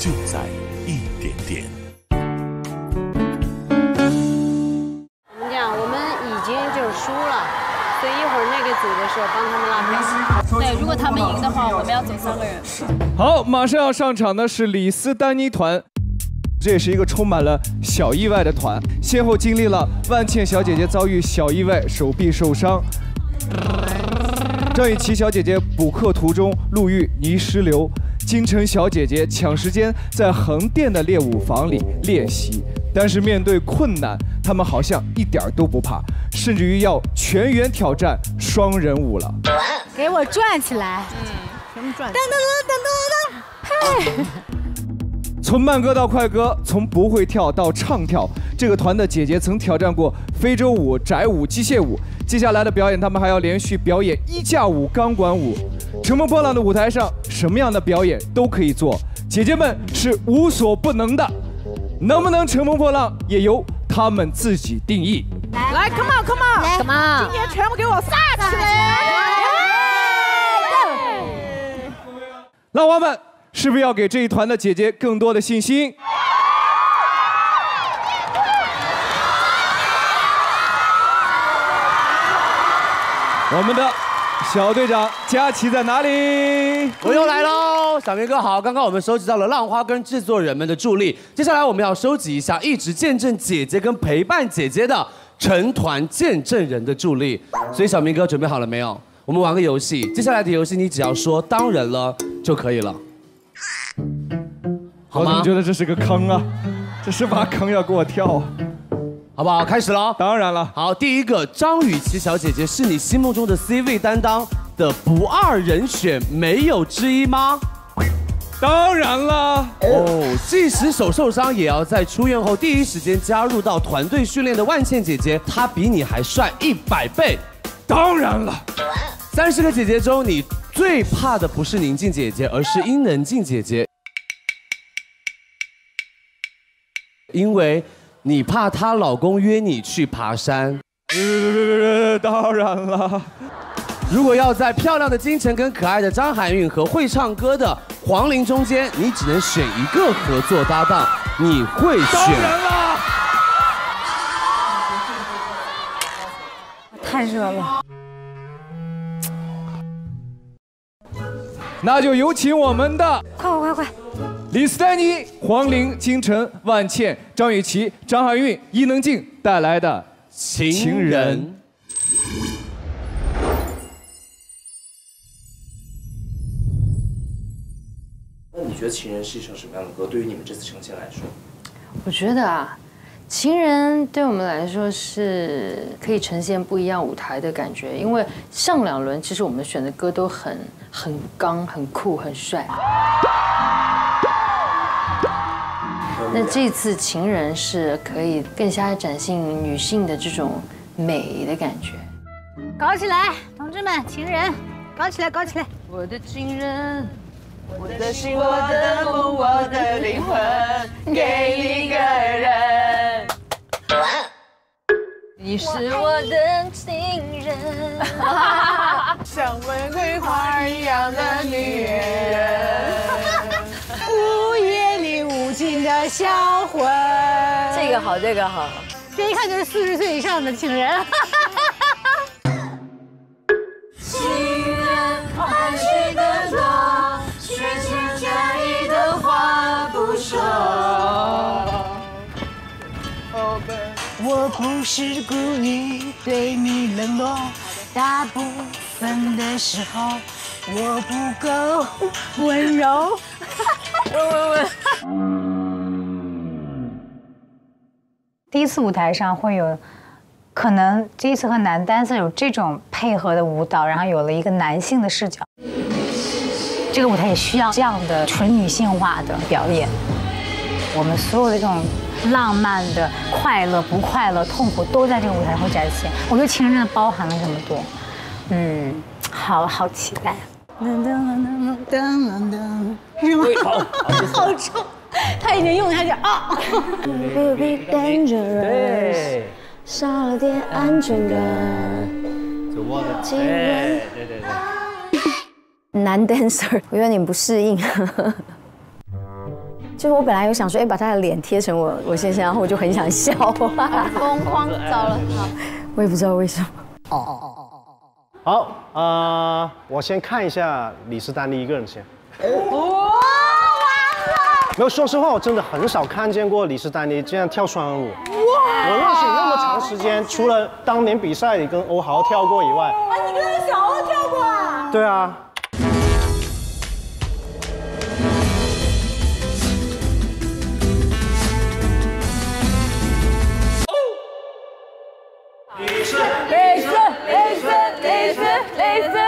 就在一点点。 我们讲，我们已经就是输了，所以一会儿那个组的时候帮他们拉开。 对，如果他们赢的话，我们要走3个人。 好，马上要上场的是李斯丹妮团。这也是一个充满了小意外的团，先后经历了万茜小姐姐遭遇小意外，手臂受伤；张雨绮小姐姐补课途中路遇泥石流；金晨小姐姐抢时间在横店的练舞房里练习。但是面对困难，她们好像一点都不怕，甚至于要全员挑战双人舞了。 给我转起来！ 什么转？ 噔噔噔噔噔噔！嘿。 从慢歌到快歌，从不会跳到唱跳，这个团的姐姐曾挑战过非洲舞、宅舞、机械舞。接下来的表演，她们还要连续表演衣架舞、钢管舞。乘风破浪的舞台上，什么样的表演都可以做，姐姐们是无所不能的。能不能乘风破浪，也由她们自己定义。 来 ，come on，come on，come on， 今天全部给我撒起来！ 浪花们。是不是要给这一团的姐姐更多的信心？我们的小队长佳琪在哪里？ 我又来喽，小明哥好。刚刚我们收集到了浪花跟制作人们的助力，接下来我们要收集一下一直见证姐姐跟陪伴姐姐的成团见证人的助力。所以小明哥准备好了没有？我们玩个游戏，接下来的游戏你只要说当然了就可以了。 我怎么觉得这是个坑啊？这是把坑要给我跳， 好不好？开始喽！ 当然了。 好，第一个，张雨绮小姐姐是你心目中的 C 位担当的不二人选，没有之一吗？ 当然了。 哦，即使手受伤，也要在出院后第一时间加入到团队训练的万茜姐姐，她比你还帅100倍。 当然了。 30个姐姐中，你最怕的不是宁静姐姐，而是伊能静姐姐。因为你怕她老公约你去爬山。 当然了。 如果要在漂亮的金晨跟可爱的张含韵和会唱歌的黄龄中间，你只能选一个合作搭档，你会选？ 当然了。 太热了。 那就有请我们的快！ 李斯丹妮、黄龄、金晨、万茜、张雨绮、张含韵、伊能静带来的《情人》。 那你觉得《情人》是一首什么样的歌？对于你们这次呈现来说， 我觉得啊，《情人》对我们来说是可以呈现不一样舞台的感觉，因为上2轮其实我们选的歌都很刚、很酷、很帅。那这次《情人》是可以更加展现女性的这种美的感觉。 搞起来，同志们，情人，搞起来！ 我的情人， 我的心，我的梦，我的灵魂，给一个人。 你是我的情人， 像玫瑰花一样的女人。 午夜里无尽的销魂。 这个好，这个好。 这一看就是40岁以上的情人。 情人爱谁更多，却欠在意的话不说。 我不是故意对你冷落，大部分的时候我不够温柔。 第一次舞台上会有，可能这一次和男dancer有这种配合的舞蹈，然后有了一个男性的视角。这个舞台也需要这样的纯女性化的表演。我们所有的这种浪漫的、快乐、不快乐、痛苦，都在这个舞台上会展现。我觉得情人真的包含了这么多，好期待。是吗？好重，他已经用他就啊。Baby dangerous， 少了点安全感。 对。男 dancer， 我有点不适应。 就是我本来有想说，哎，把他的脸贴成我先生，然后我就很想笑。 疯狂，糟了，好， 我也不知道为什么。 好，我先看一下李斯丹妮一个人先。没有，说实话，我真的很少看见过李斯丹妮这样跳双人舞。我认识你那么长时间，除了当年比赛你跟欧豪跳过以外， 你跟小欧跳过啊？ 对啊。 蕾丝，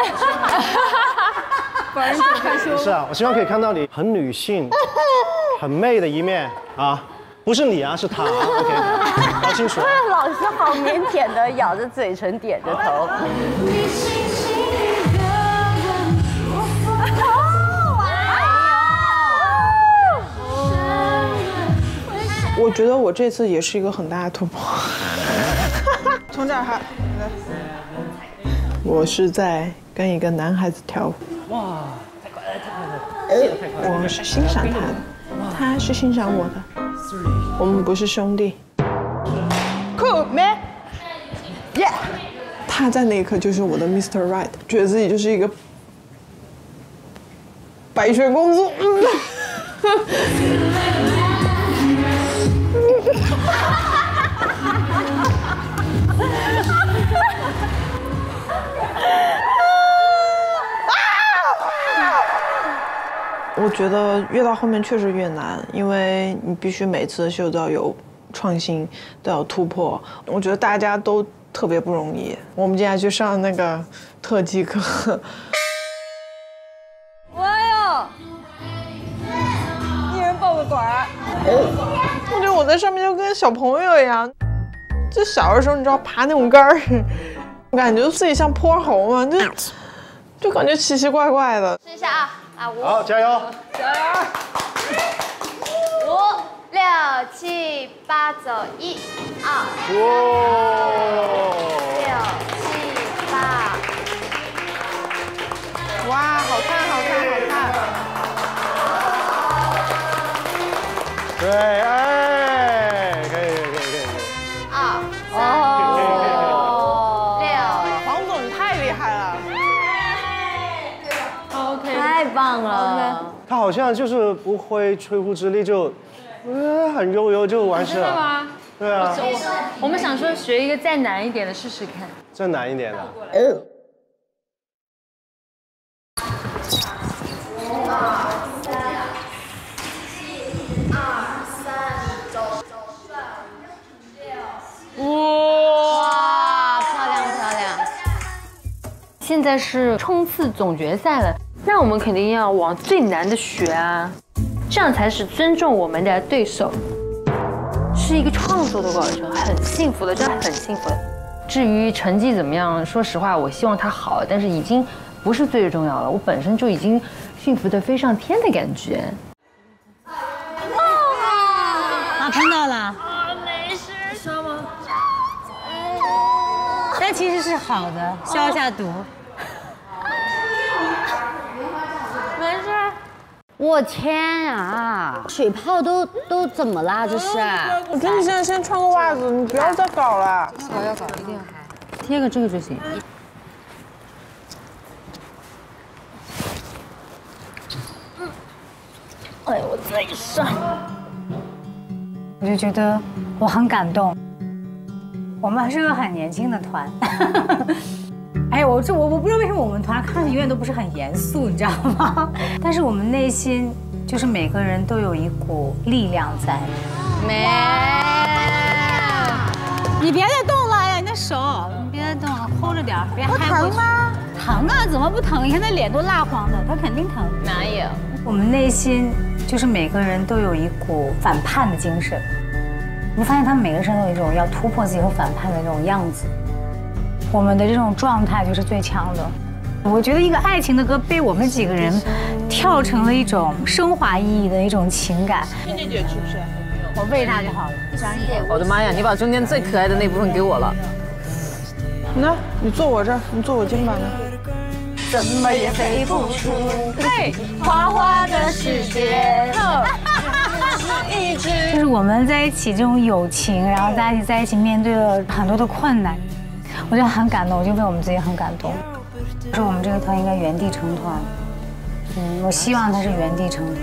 反正就看书。是啊，我希望可以看到你很女性、很媚的一面啊，不是你啊，是他啊。OK， 搞清楚。 老师好腼腆的咬着嘴唇，点着头。 我觉得我这次也是一个很大的突破。从这儿哈，我是在跟一个男孩子跳舞。哇，太快了！我是欣赏他的，他是欣赏我的，我们不是兄弟。Cool man， yeah。他在那一刻就是我的 Mr. Right， 觉得自己就是一个白雪公主。我觉得越到后面确实越难，因为你必须每次的秀都要有创新，都要突破。我觉得大家都特别不容易。我们今天还去上那个特技课。 哇哟！一人抱个管儿。 我觉得我在上面就跟小朋友一样，就小的时候你知道爬那种杆儿，我感觉自己像泼猴嘛，就感觉奇奇怪怪的。 试一下啊！ 好，加油！ 加油！5、6、7、8，走1、2、6、7、8。 哇，好看，好看，好看！ 对，哎，可以。 2、3、6。 黄总，你太厉害了！ 太棒了！ 他好像就是不会吹胡之力，就很悠悠就完事了。 真的吗？ 对啊。 我们想说学一个再难一点的试试看。 再难一点的。 哇，漂亮漂亮！ 现在是冲刺总决赛了，那我们肯定要往最难的学啊，这样才是尊重我们的对手，是一个创作的过程，很幸福的，真的很幸福的。至于成绩怎么样，说实话，我希望它好，但是已经不是最重要了，我本身就已经幸福的飞上天的感觉。 啊，碰到了。 没事。 烧吗？但其实是好的，消一下毒。 没事。我天啊！水泡都怎么啦？这是？ 我觉得你现在先穿个袜子，你不要再搞了。 要搞，一定要贴个这个就行。 哎呦，我嘴上。我就觉得我很感动。我们还是个很年轻的团。哎，我不知道为什么我们团看上去永远都不是很严肃，你知道吗？但是我们内心就是每个人都有一股力量在。 没。 你别再动了，哎呀，你的手，你别再动了 ，hold 着点，别嗨过去。疼吗？疼啊，怎么不疼？你看他脸都蜡黄的，他肯定疼。 哪有？ 我们内心就是每个人都有一股反叛的精神。你会发现他们每个人都有一种要突破自己和反叛的那种样子。我们的这种状态就是最强的。我觉得一个爱情的歌被我们几个人跳成了一种升华意义的一种情感。 倩倩姐吃不吃？ 我喂它就好了。 我的妈呀！你把中间最可爱的那部分给我了。 那你坐我这儿，你坐我肩膀上。 怎么也飞不出嘿花花的世界。 就是我们在一起这种友情，然后大家在一起面对了很多的困难，我觉得很感动，我就为我们自己很感动。说我们这个团应该原地成团，我希望它是原地成团。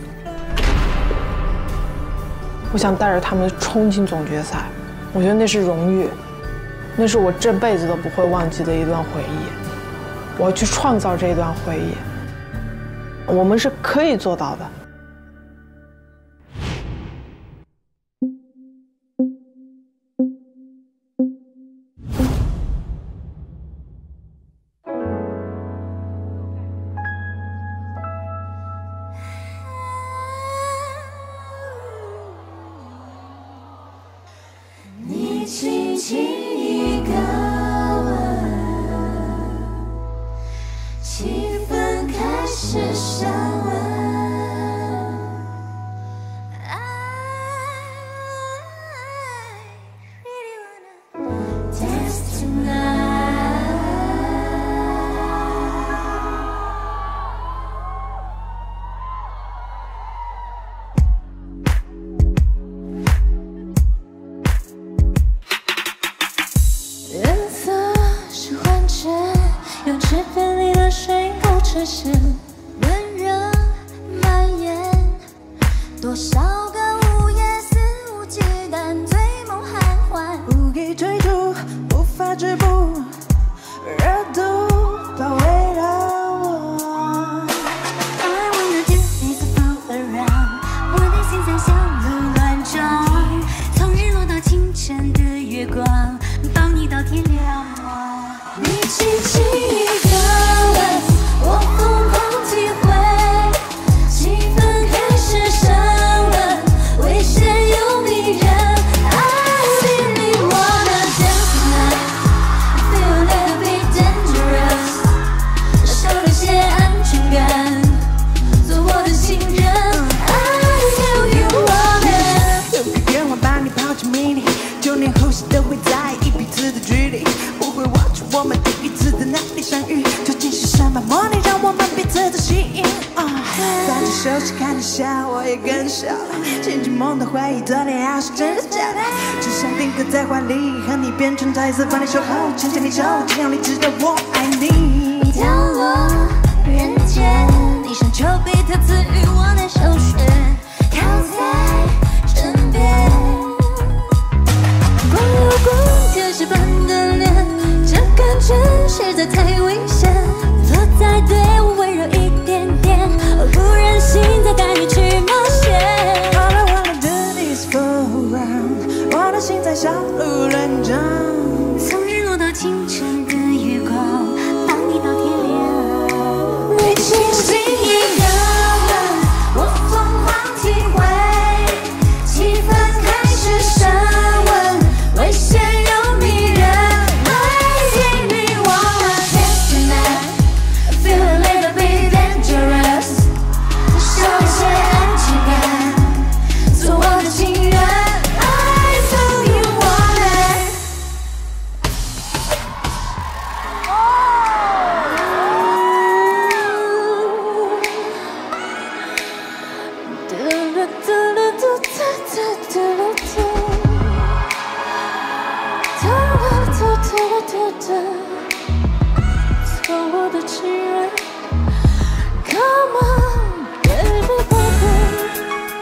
我想带着他们冲进总决赛，我觉得那是荣誉，那是我这辈子都不会忘记的一段回忆。我要去创造这段回忆，我们是可以做到的。 你轻轻一个吻，气氛开始升温。Dance tonight。颜色是幻觉，用纸片里的水构成线，温热蔓延，多少个午夜肆无忌惮，醉梦酣欢， 不给追逐，无法止步，热度包围了我。 I wanna do this fool around， 我的心在小鹿乱撞，从日落到清晨的月光，抱你到天亮。你轻轻一个吻，我疯狂体会，气氛开始升温，危险又迷人。I really wanna dance tonight， feel a little bit dangerous， 少了些安全感，做我的情人。I know you want it。 用个电话把你抛进迷离，就连呼吸都会在意彼此的距离，不会忘记我们第一次在哪里相遇，究竟是什么魔力让我们彼此的吸引？翻着手机看你笑，我也跟笑了，牵起梦的回忆的恋爱是真的假的？只想定格在怀里，和你变成彩色，把你守候，牵牵你手，这样你知道我爱你。 掉落人间，你像丘比特赐予我的首选，靠在身边。光有光，天使般的脸，这感觉实在太危险。坐在对我温柔一点点，我不忍心再带你去冒险。 All I wanna do is go around， 我的心在小鹿乱撞， 从日落到清晨的月光，抱你到天亮。你轻轻一个吻，我疯狂体会，气氛开始升温，危险又迷人。I really wanna dance tonight， feel a little bit dangerous， 少一些安全感，做我的情人。I know you want it。做我的情人 ，Come on baby baby。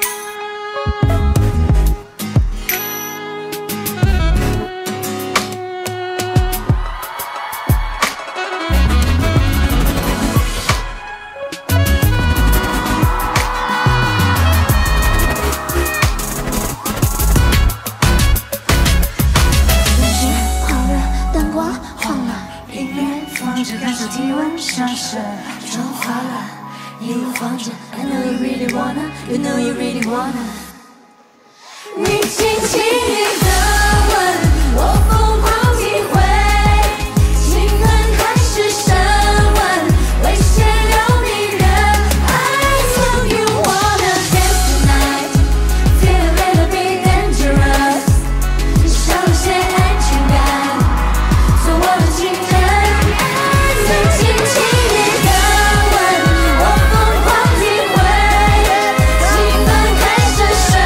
好了，灯光换了，音乐放着，感受体温上升，妆化了，衣服放着 ，I know you really wanna， you know you really wanna。你轻轻一个吻，我疯狂体会，气氛开始升温，危险又迷人。I know you wanna dance tonight， feel a little bit dangerous， 少了些安全感，做我的情人。你轻轻一个吻，我疯狂体会，气氛开始升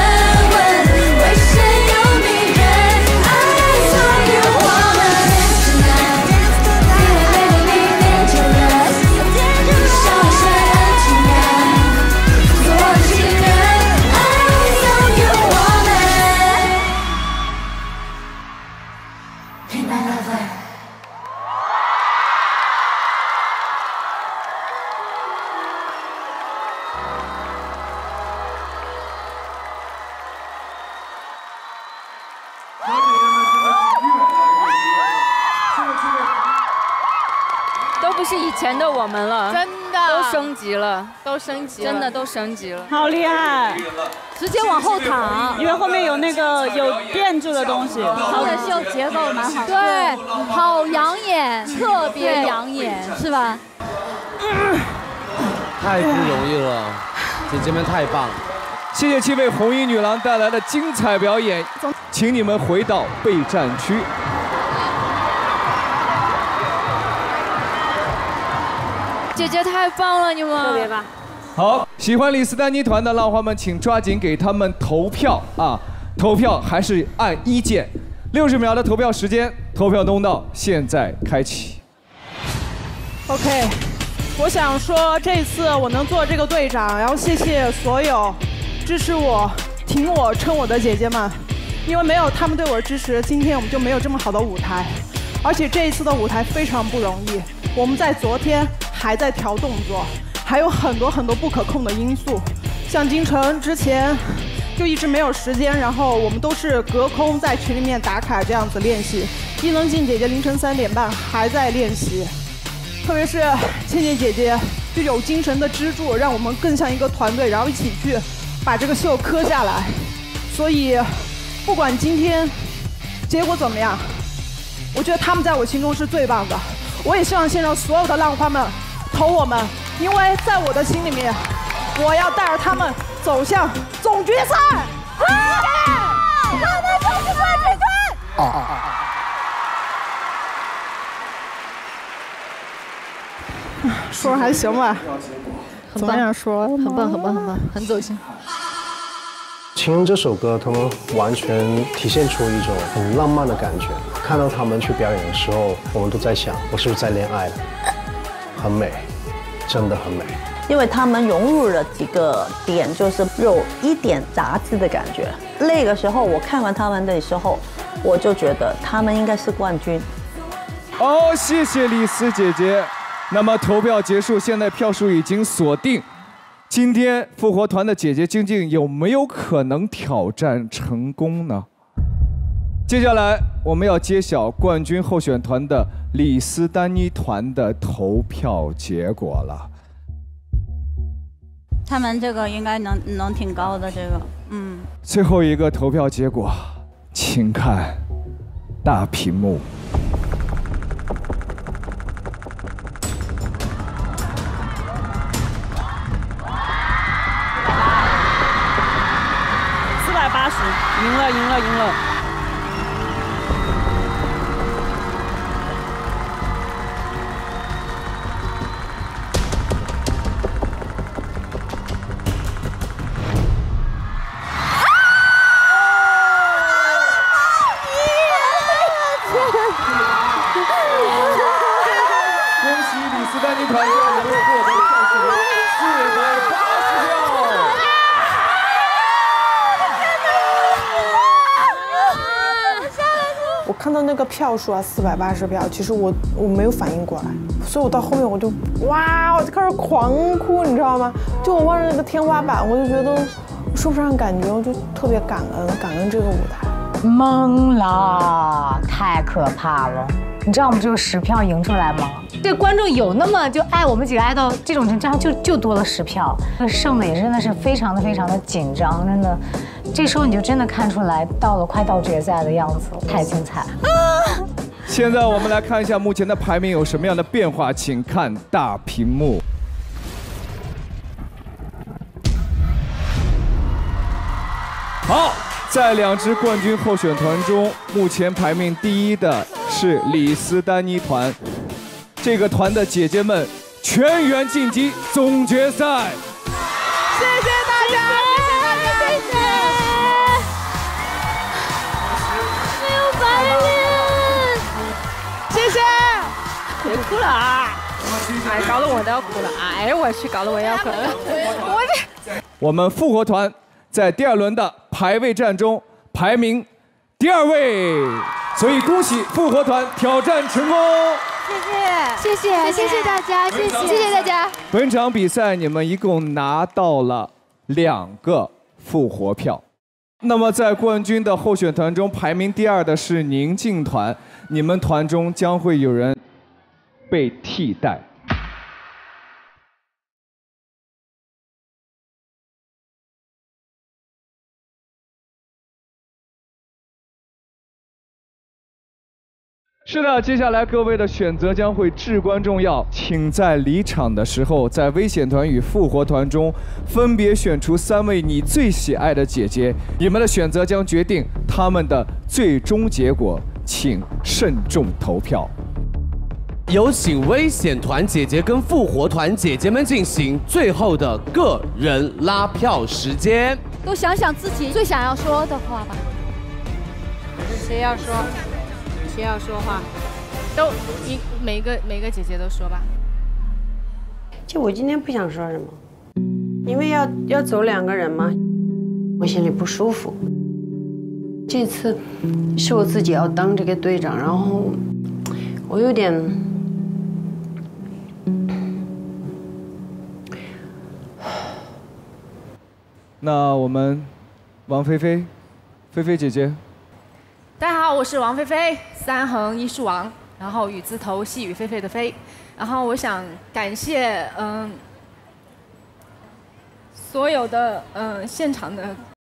以前的我们了， 真的都升级了， 都升级了， 真的都升级了， 好厉害！ 直接往后躺， 因为后面有那个有垫住的东西， 这个秀结构蛮好， 对，好养眼，特别养眼，是吧？ 太不容易了，姐姐们太棒了！ 谢谢7位红衣女郎带来的精彩表演，请你们回到备战区。 姐姐太棒了，你们特别棒。 好，喜欢李斯丹妮团的浪花们，请抓紧给他们投票啊！投票还是按1键，60秒的投票时间，投票通道现在开启。 OK， 我想说这次我能做这个队长，然后谢谢所有支持我、挺我、撑我的姐姐们，因为没有他们对我的支持，今天我们就没有这么好的舞台。而且这一次的舞台非常不容易，我们在昨天还在调动作。还有很多不可控的因素，像金城之前就一直没有时间，然后我们都是隔空在群里面打卡这样子练习。伊能静姐姐凌晨3点半还在练习，特别是倩倩姐姐就有精神的支柱，让我们更像一个团队，然后一起去把这个秀磕下来。所以不管今天结果怎么样，我觉得他们在我心中是最棒的。我也希望现场所有的浪花们投我们。因为在我的心里面，我要带着他们走向总决赛。我们就是冠军队。说还行吧，怎么样说？ 很棒，很棒，很棒，很走心。 情人这首歌，他们完全体现出一种很浪漫的感觉。看到他们去表演的时候，我们都在想，我是不是在恋爱了？很美。真的很美， 因为他们融入了几个点，就是有一点杂志的感觉。那个时候我看完他们的时候，我就觉得他们应该是冠军。 哦，谢谢李斯姐姐。那么投票结束，现在票数已经锁定。今天复活团的姐姐究竟有没有可能挑战成功呢？接下来我们要揭晓冠军候选团的李斯丹妮团的投票结果了。 他们这个应该能挺高的，这个， 最后一个投票结果，请看大屏幕。 480，赢了，赢了，赢了。 我看到那个票数啊，480票，其实我没有反应过来，所以我到后面我就哇，我就开始狂哭，你知道吗？就我望着那个天花板，我就觉得说不上感觉，我就特别感恩这个舞台。 懵了，太可怕了！你知道我们只有10票赢出来吗？这观众有那么就爱我们几个爱到这种程度，就多了10票，这胜的也真的是非常的紧张，真的。这时候你就真的看出来，快到决赛的样子，太精彩了。 现在我们来看一下目前的排名有什么样的变化，请看大屏幕。好，在2支冠军候选团中，目前排名第1的是李斯丹妮团，这个团的姐姐们全员晋级总决赛。 谢谢大家，谢谢大家，谢谢。 没有白脸， 谢谢。 别哭了啊！哎，搞得我都要哭了！哎，我去，搞得我也要哭了。 我们复活团在第2轮的排位战中排名第2位，所以恭喜复活团挑战成功。 谢谢大家，谢谢大家。 本场比赛你们一共拿到了2个复活票。那么在冠军的候选团中排名第2的是宁静团，你们团中将会有人被替代。 是的，接下来各位的选择将会至关重要，请在离场的时候，在危险团与复活团中分别选出3位你最喜爱的姐姐，你们的选择将决定她们的最终结果，请慎重投票。 有请危险团姐姐跟复活团姐姐们进行最后的个人拉票时间。 都想想自己最想要说的话吧。 谁要说？谁要说话？都每个姐姐都说吧。 就我今天不想说什么，因为要走2个人嘛，我心里不舒服。这次是我自己要当这个队长，然后我有点。 那我们王菲菲，菲菲姐姐。 大家好，我是王菲菲，3横艺术王，然后雨字头细雨霏霏的霏，然后我想感谢所有的现场的。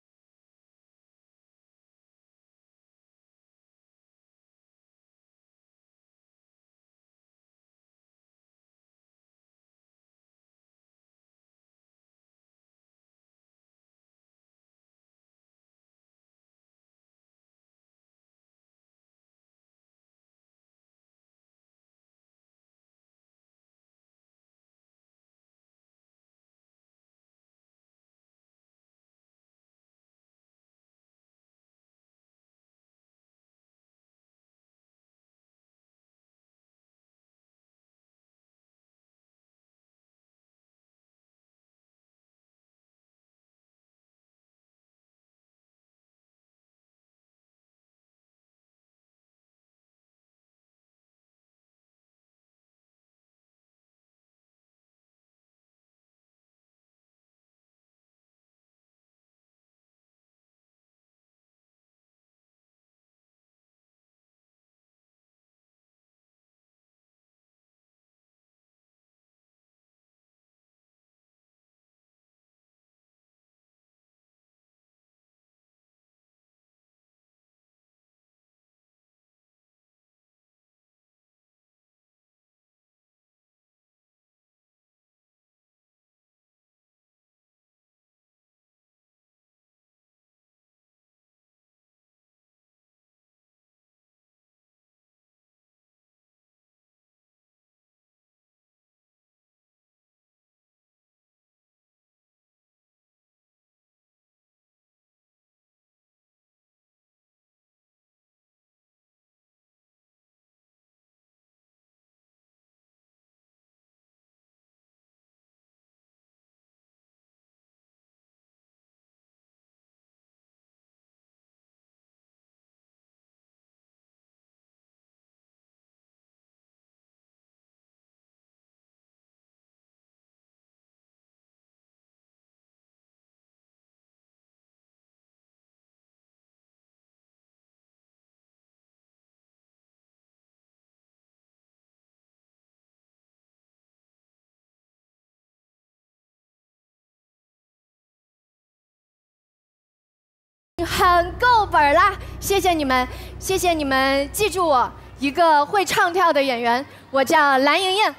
很够本啦，谢谢你们，谢谢你们记住我，一个会唱跳的演员，我叫蓝盈莹。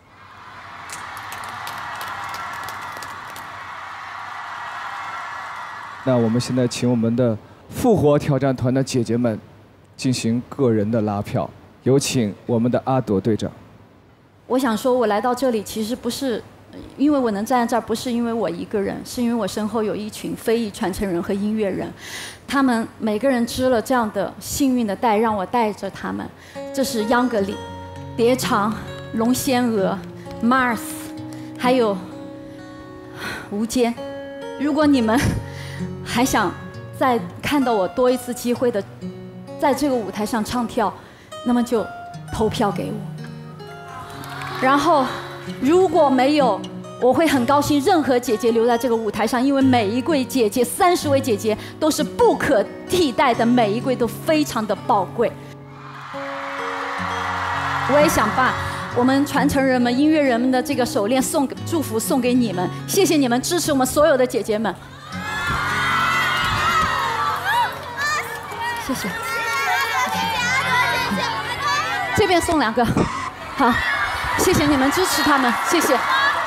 那我们现在请我们的复活挑战团的姐姐们进行个人的拉票，有请我们的阿朵队长。 我想说，我来到这里其实不是因为我能站在这儿，不是因为我一个人，是因为我身后有一群非遗传承人和音乐人，他们每个人织了这样的幸运的带，让我带着他们。这是央格里、蝶长、龙仙娥、Mars， 还有无间。如果你们还想再看到我多一次机会的，在这个舞台上唱跳，那么就投票给我。然后，如果没有，我会很高兴任何姐姐留在这个舞台上，因为每一位姐姐，30位姐姐都是不可替代的，每一位都非常的宝贵。我也想把我们传承人们、音乐人们的这个手链祝福送给你们，谢谢你们支持我们所有的姐姐们，谢谢。 这边送2个，好，谢谢你们支持他们，谢谢。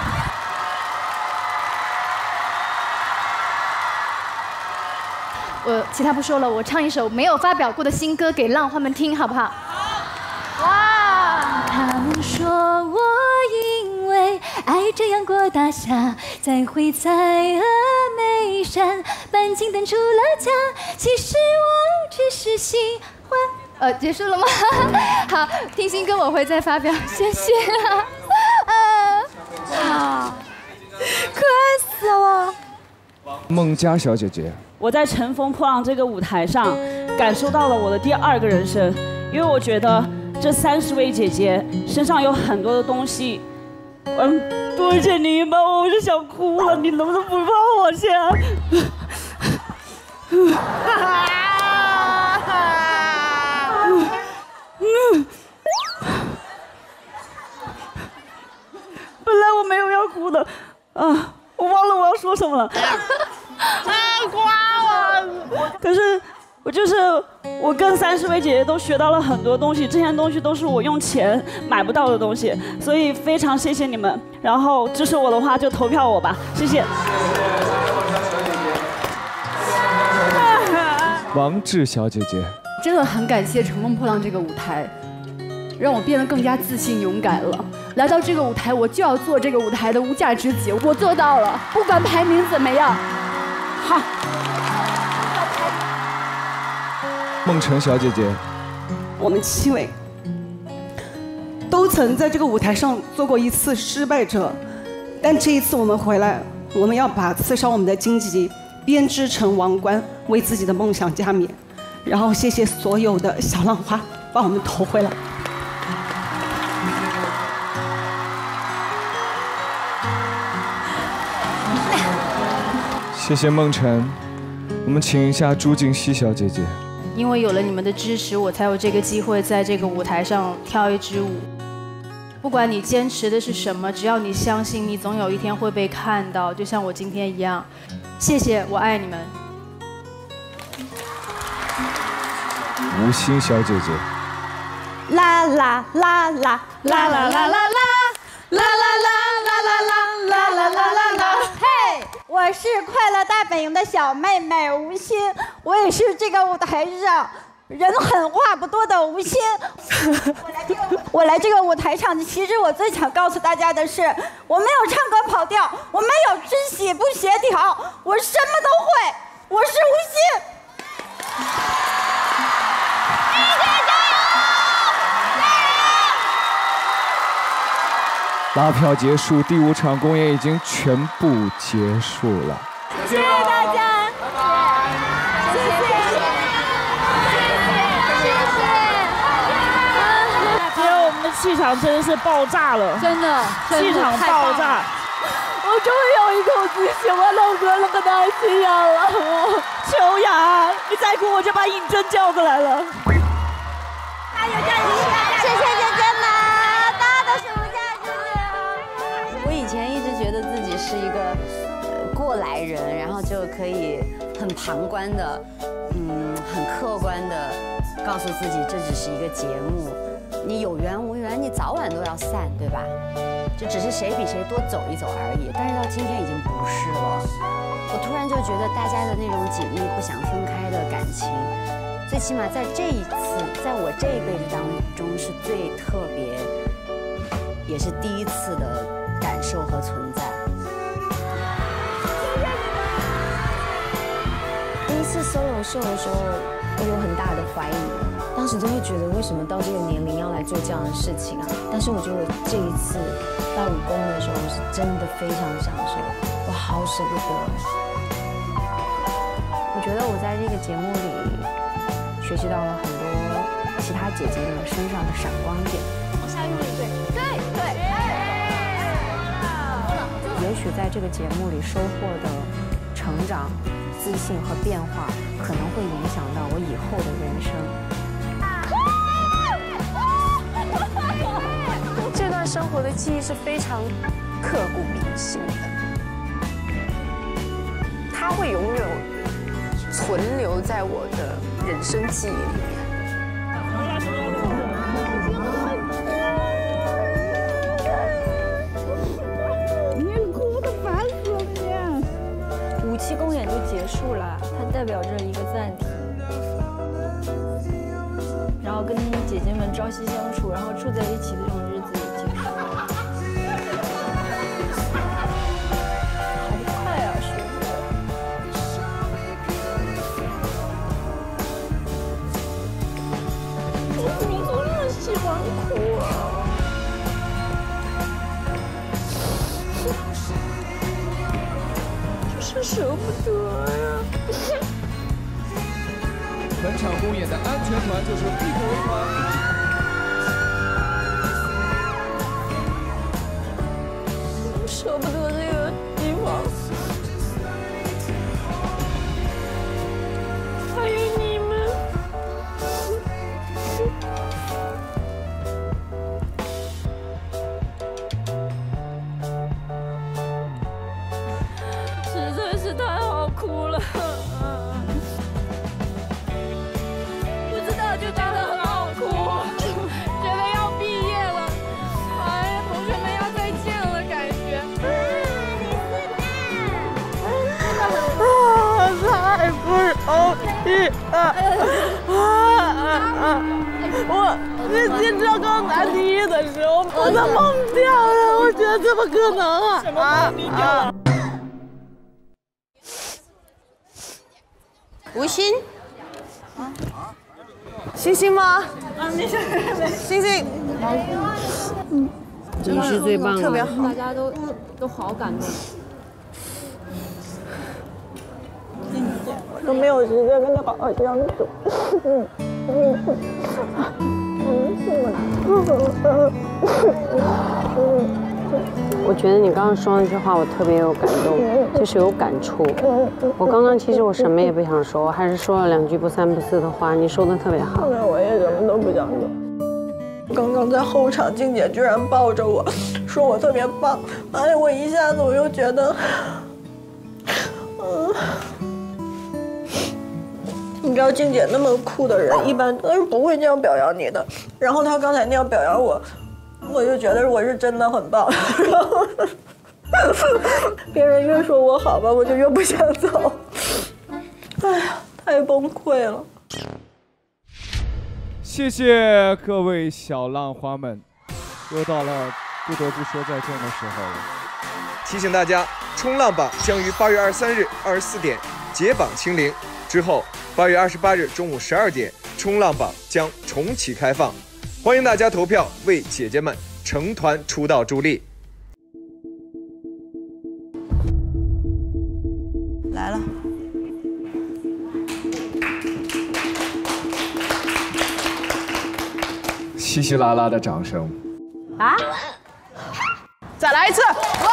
我其他不说了，我唱一首没有发表过的新歌给浪花们听，好不好？哇！他们说我因为爱着阳光大厦，才会在峨眉山搬进灯出了家。其实我只是喜欢。结束了吗？好，听新歌我会再发表，谢谢。 好，可爱死了。 孟佳小姐姐。 我在《乘风破浪》这个舞台上，感受到了我的第2个人生，因为我觉得这30位姐姐身上有很多的东西，多谢你们，我就想哭了，你能不能不放我下？本来我没有要哭的，我忘了我要说什么了。可是我跟30位姐姐都学到了很多东西，这些东西都是我用钱买不到的东西，所以非常谢谢你们。然后支持我的话就投票我吧，谢谢。 王志小姐姐， 真的很感谢《乘风破浪》这个舞台，让我变得更加自信勇敢了。来到这个舞台，我就要做这个舞台的无价之宝，我做到了，不管排名怎么样。好。 孟晨小姐姐， 我们7位都曾在这个舞台上做过一次失败者，但这一次我们回来，我们要把刺伤我们的荆棘编织成王冠，为自己的梦想加冕。然后谢谢所有的小浪花把我们投回来。 谢谢孟晨，我们请一下朱静熙小姐姐。 因为有了你们的支持，我才有这个机会在这个舞台上跳一支舞。不管你坚持的是什么，只要你相信，你总有一天会被看到，就像我今天一样。谢谢，我爱你们。 吴昕小姐姐。 啦啦啦啦啦啦啦啦啦啦啦啦啦啦啦啦！嘿，我是快乐大本营的小妹妹吴昕，我也是这个舞台上人狠话不多的吴昕。我来这个舞台上，其实我最想告诉大家的是，我没有唱歌跑调，我没有肢体不协调，我什么都会，我是吴昕。 拉票结束，第5场公演已经全部结束了。 谢谢大家，谢谢， 今天我们的气场真的是爆炸了， 真的， 气场爆炸。 我终于有一口气喜欢唱歌了，跟大家一样了。 秋雅，你再哭我就把尹真叫过来了。 加油加油！谢谢姐姐们，大家都是无价之宝。 我以前一直觉得自己是一个过来人，然后就可以很旁观的，很客观的告诉自己这只是一个节目，你有缘无缘，你早晚都要散，对吧？就只是谁比谁多走一走而已。但是到今天已经不是了，我突然就觉得大家的那种紧密不想分开的感情，最起码在这一次，在我这一辈子当中是最特别，也是第一次的感受和存在。第一次 solo 秀的时候，我有很大的怀疑，当时就会觉得为什么到这个年龄要来做这样的事情啊？但是我觉得我这一次到武功的时候，我是真的非常享受，我好舍不得。我觉得我在这个节目里学习到了很多其他姐姐们身上的闪光点。往下用力，对。也许在这个节目里收获的成长、自信和变化，可能会影响到我以后的人生。这段生活的记忆是非常刻骨铭心的，它会永远存留在我的人生记忆里面。 期公演就结束了，它代表着一个暂停。然后跟姐姐们朝夕相处，然后住在一起的这种日子也结束了。好快啊，时间！我怎么总那么喜欢哭啊？就是舍不得呀。 本场公演的安全团就是复活团。 舍不得这个地方，还有你们。实在是太好哭了。就觉得很好哭，觉得要毕业了，哎呀，同学们要再见了，感觉。 太不容易了！你知道刚拿第一的时候，我都懵掉了，我觉得怎么可能啊？什么懵掉了？ 吴昕。 星星吗？星星， 你是最棒的， 特别好， 大家都好感动。 都没有时间跟他好好相处。 我觉得你刚刚说那句话，我特别有感动，就是有感触。我刚刚其实我什么也不想说，我还是说了2句不三不四的话。你说的特别好。 那我也什么都不想说。刚刚在后场，静姐居然抱着我，说我特别棒。哎，我一下子我又觉得，你知道静姐那么酷的人，一般都是不会这样表扬你的。然后她刚才那样表扬我。我就觉得我是真的很棒，然后别人越说我好吧，我就越不想走。哎呀，太崩溃了！ 谢谢各位小浪花们，又到了不得不说再见的时候了。 提醒大家，冲浪榜将于8月23日24点解绑清零，之后8月28日中午12点，冲浪榜将重启开放。欢迎大家投票，为姐姐们成团出道助力。 来了， 稀稀拉拉的掌声。 啊！再来一次！哇！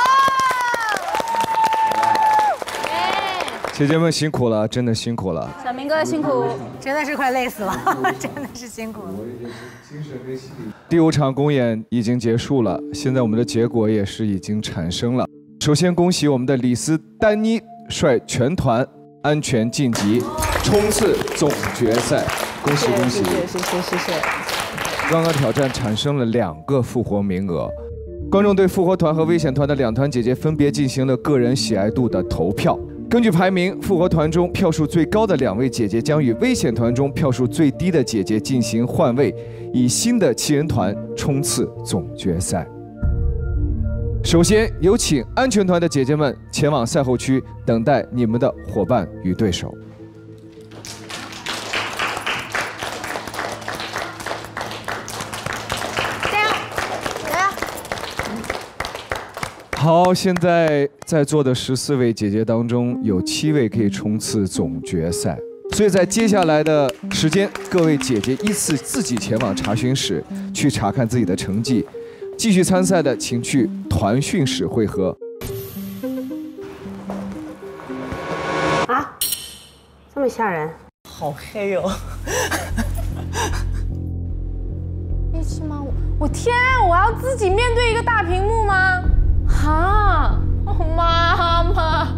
姐姐们辛苦了，真的辛苦了。 小明哥辛苦，真的是快累死了，真的是辛苦了。 第5场公演已经结束了，现在我们的结果也是已经产生了。首先恭喜我们的李斯丹妮率全团安全晋级，冲刺总决赛，恭喜恭喜！ 谢谢。 刚刚挑战产生了2个复活名额，观众对复活团和危险团的2团姐姐分别进行了个人喜爱度的投票。根据排名，复活团中票数最高的2位姐姐将与危险团中票数最低的姐姐进行换位，以新的7人团冲刺总决赛。首先有请安全团的姐姐们前往赛后区等待你们的伙伴与对手。好，现在在座的14位姐姐当中，有7位可以冲刺总决赛，所以在接下来的时间，各位姐姐依次自己前往查询室去查看自己的成绩。继续参赛的，请去团训室汇合。 啊，这么吓人， 好黑哦！ 一起吗？我天，我要自己面对一个大屏幕吗？哈，妈妈。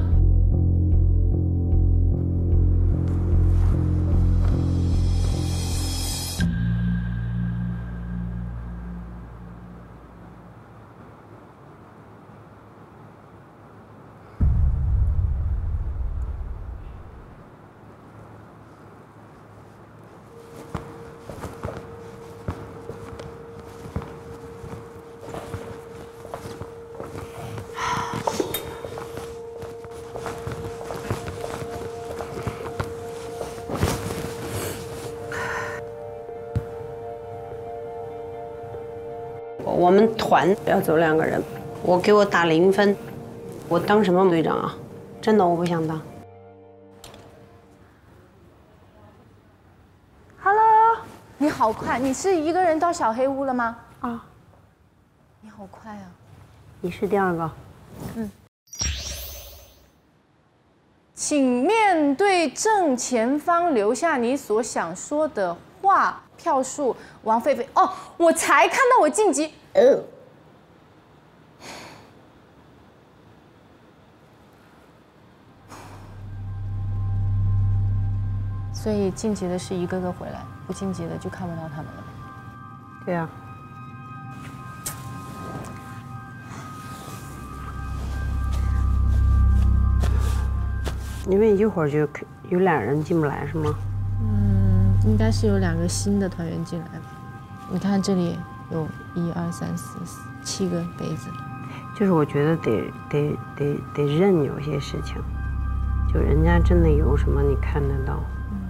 我们团要走2个人，我给我打0分，我当什么队长啊？真的我不想当。 Hello， 你好快，你是一个人到小黑屋了吗？ 啊， 你好快啊！ 你是第2个。 嗯。请面对正前方，留下你所想说的话。票数，王菲菲。哦，我才看到我晋级。所以晋级的是一个个回来，不晋级的就看不到他们了。 对啊。因为一会儿就有2人进不来是吗？ 应该是有2个新的团员进来吧？你看这里有1、2、3、4、7个杯子。 就是我觉得得认有些事情，就人家真的有什么你看得到。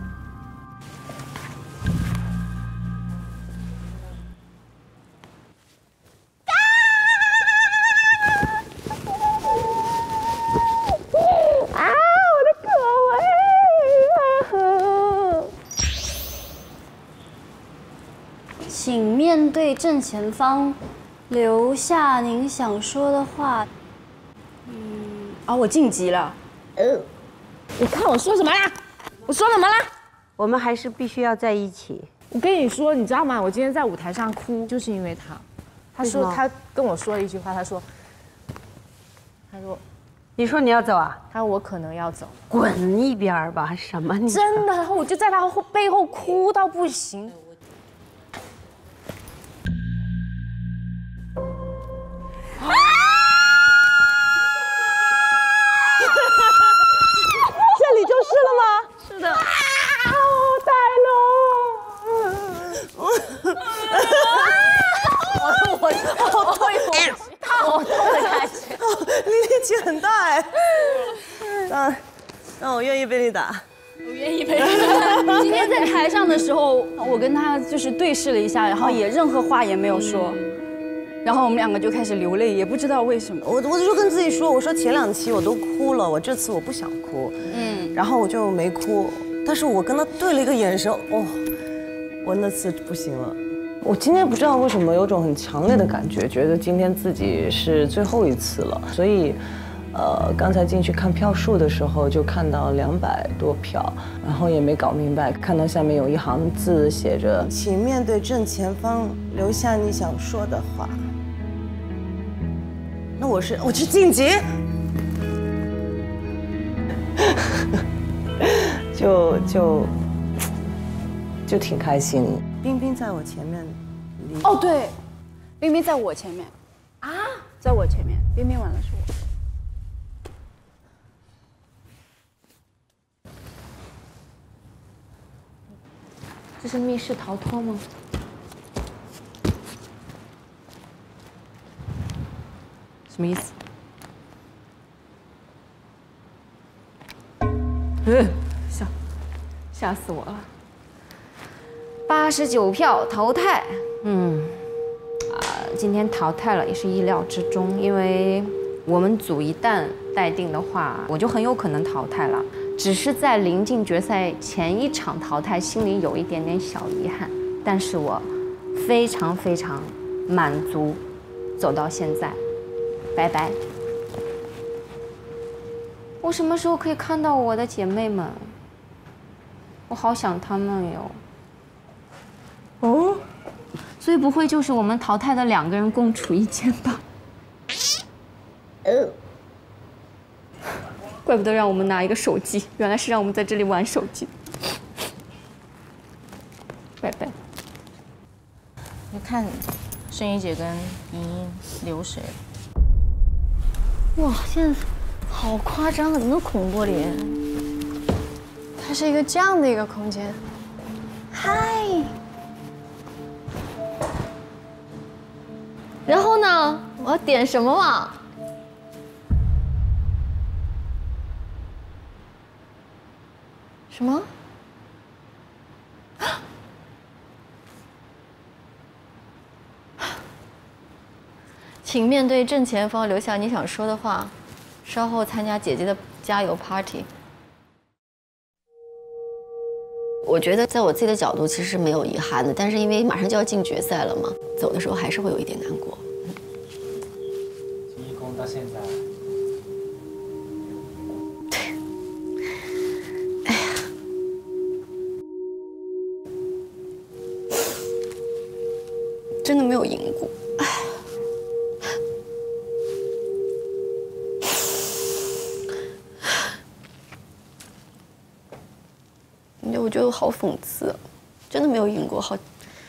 请面对正前方，留下您想说的话。 我晋级了。 你看我说什么啦？我说什么啦？ 我们还是必须要在一起。 我跟你说，你知道吗？我今天在舞台上哭，就是因为他。他说他跟我说了一句话，他说， 你说你要走啊？ 他说我可能要走。 滚一边吧！什么你？ 真的，然后我就在他背后哭到不行。 这里就是了吗？ 是的。 好痛呀！ 好痛的感觉。 你力气很大哎。让我愿意被你打。 我愿意被你打。今天在台上的时候，我跟他就是对视了一下，然后也任何话也没有说。然后我们2个就开始流泪，也不知道为什么。 我就跟自己说，我说前2期我都哭了，我这次我不想哭，然后我就没哭。但是我跟他对了一个眼神，我那次不行了。我今天不知道为什么有种很强烈的感觉，觉得今天自己是最后一次了，所以，刚才进去看票数的时候就看到200多票，然后也没搞明白，看到下面有一行字写着“请面对正前方，留下你想说的话”。那我是晋级，就挺开心。冰冰在我前面。 哦，对，冰冰在我前面。啊，在我前面，冰冰完了是我。 这是密室逃脱吗？什么意思？吓死我了！89票淘汰。今天淘汰了也是意料之中，因为我们组一旦待定的话，我就很有可能淘汰了。只是在临近决赛前一场淘汰，心里有一点点小遗憾，但是我非常非常满足，走到现在，拜拜。我什么时候可以看到我的姐妹们？我好想她们哟。哦，所以不会就是我们淘汰的2个人共处一间吧？怪不得让我们拿一个手机，原来是让我们在这里玩手机。拜拜。你看，圣怡姐跟莹莹流水了。 哇，现在好夸张，怎么那么恐怖里？它是一个这样的一个空间。嗨。然后呢？我要点什么嘛？什么？ 请面对正前方，留下你想说的话，稍后参加姐姐的加油 party。我觉得在我自己的角度其实是没有遗憾的，但是因为马上就要进决赛了嘛，走的时候还是会有一点难过。 从一公到现在。 真的没有赢过，我觉得我好讽刺，真的没有赢过，好。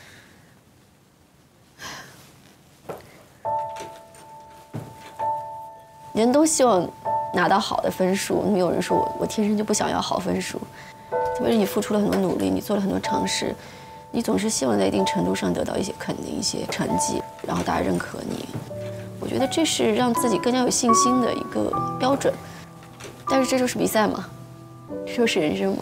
人都希望拿到好的分数，没有人说我天生就不想要好分数，特别是你付出了很多努力，你做了很多尝试。 你总是希望在一定程度上得到一些肯定、一些成绩，然后大家认可你。我觉得这是让自己更加有信心的一个标准。但是这就是比赛嘛，这就是人生嘛。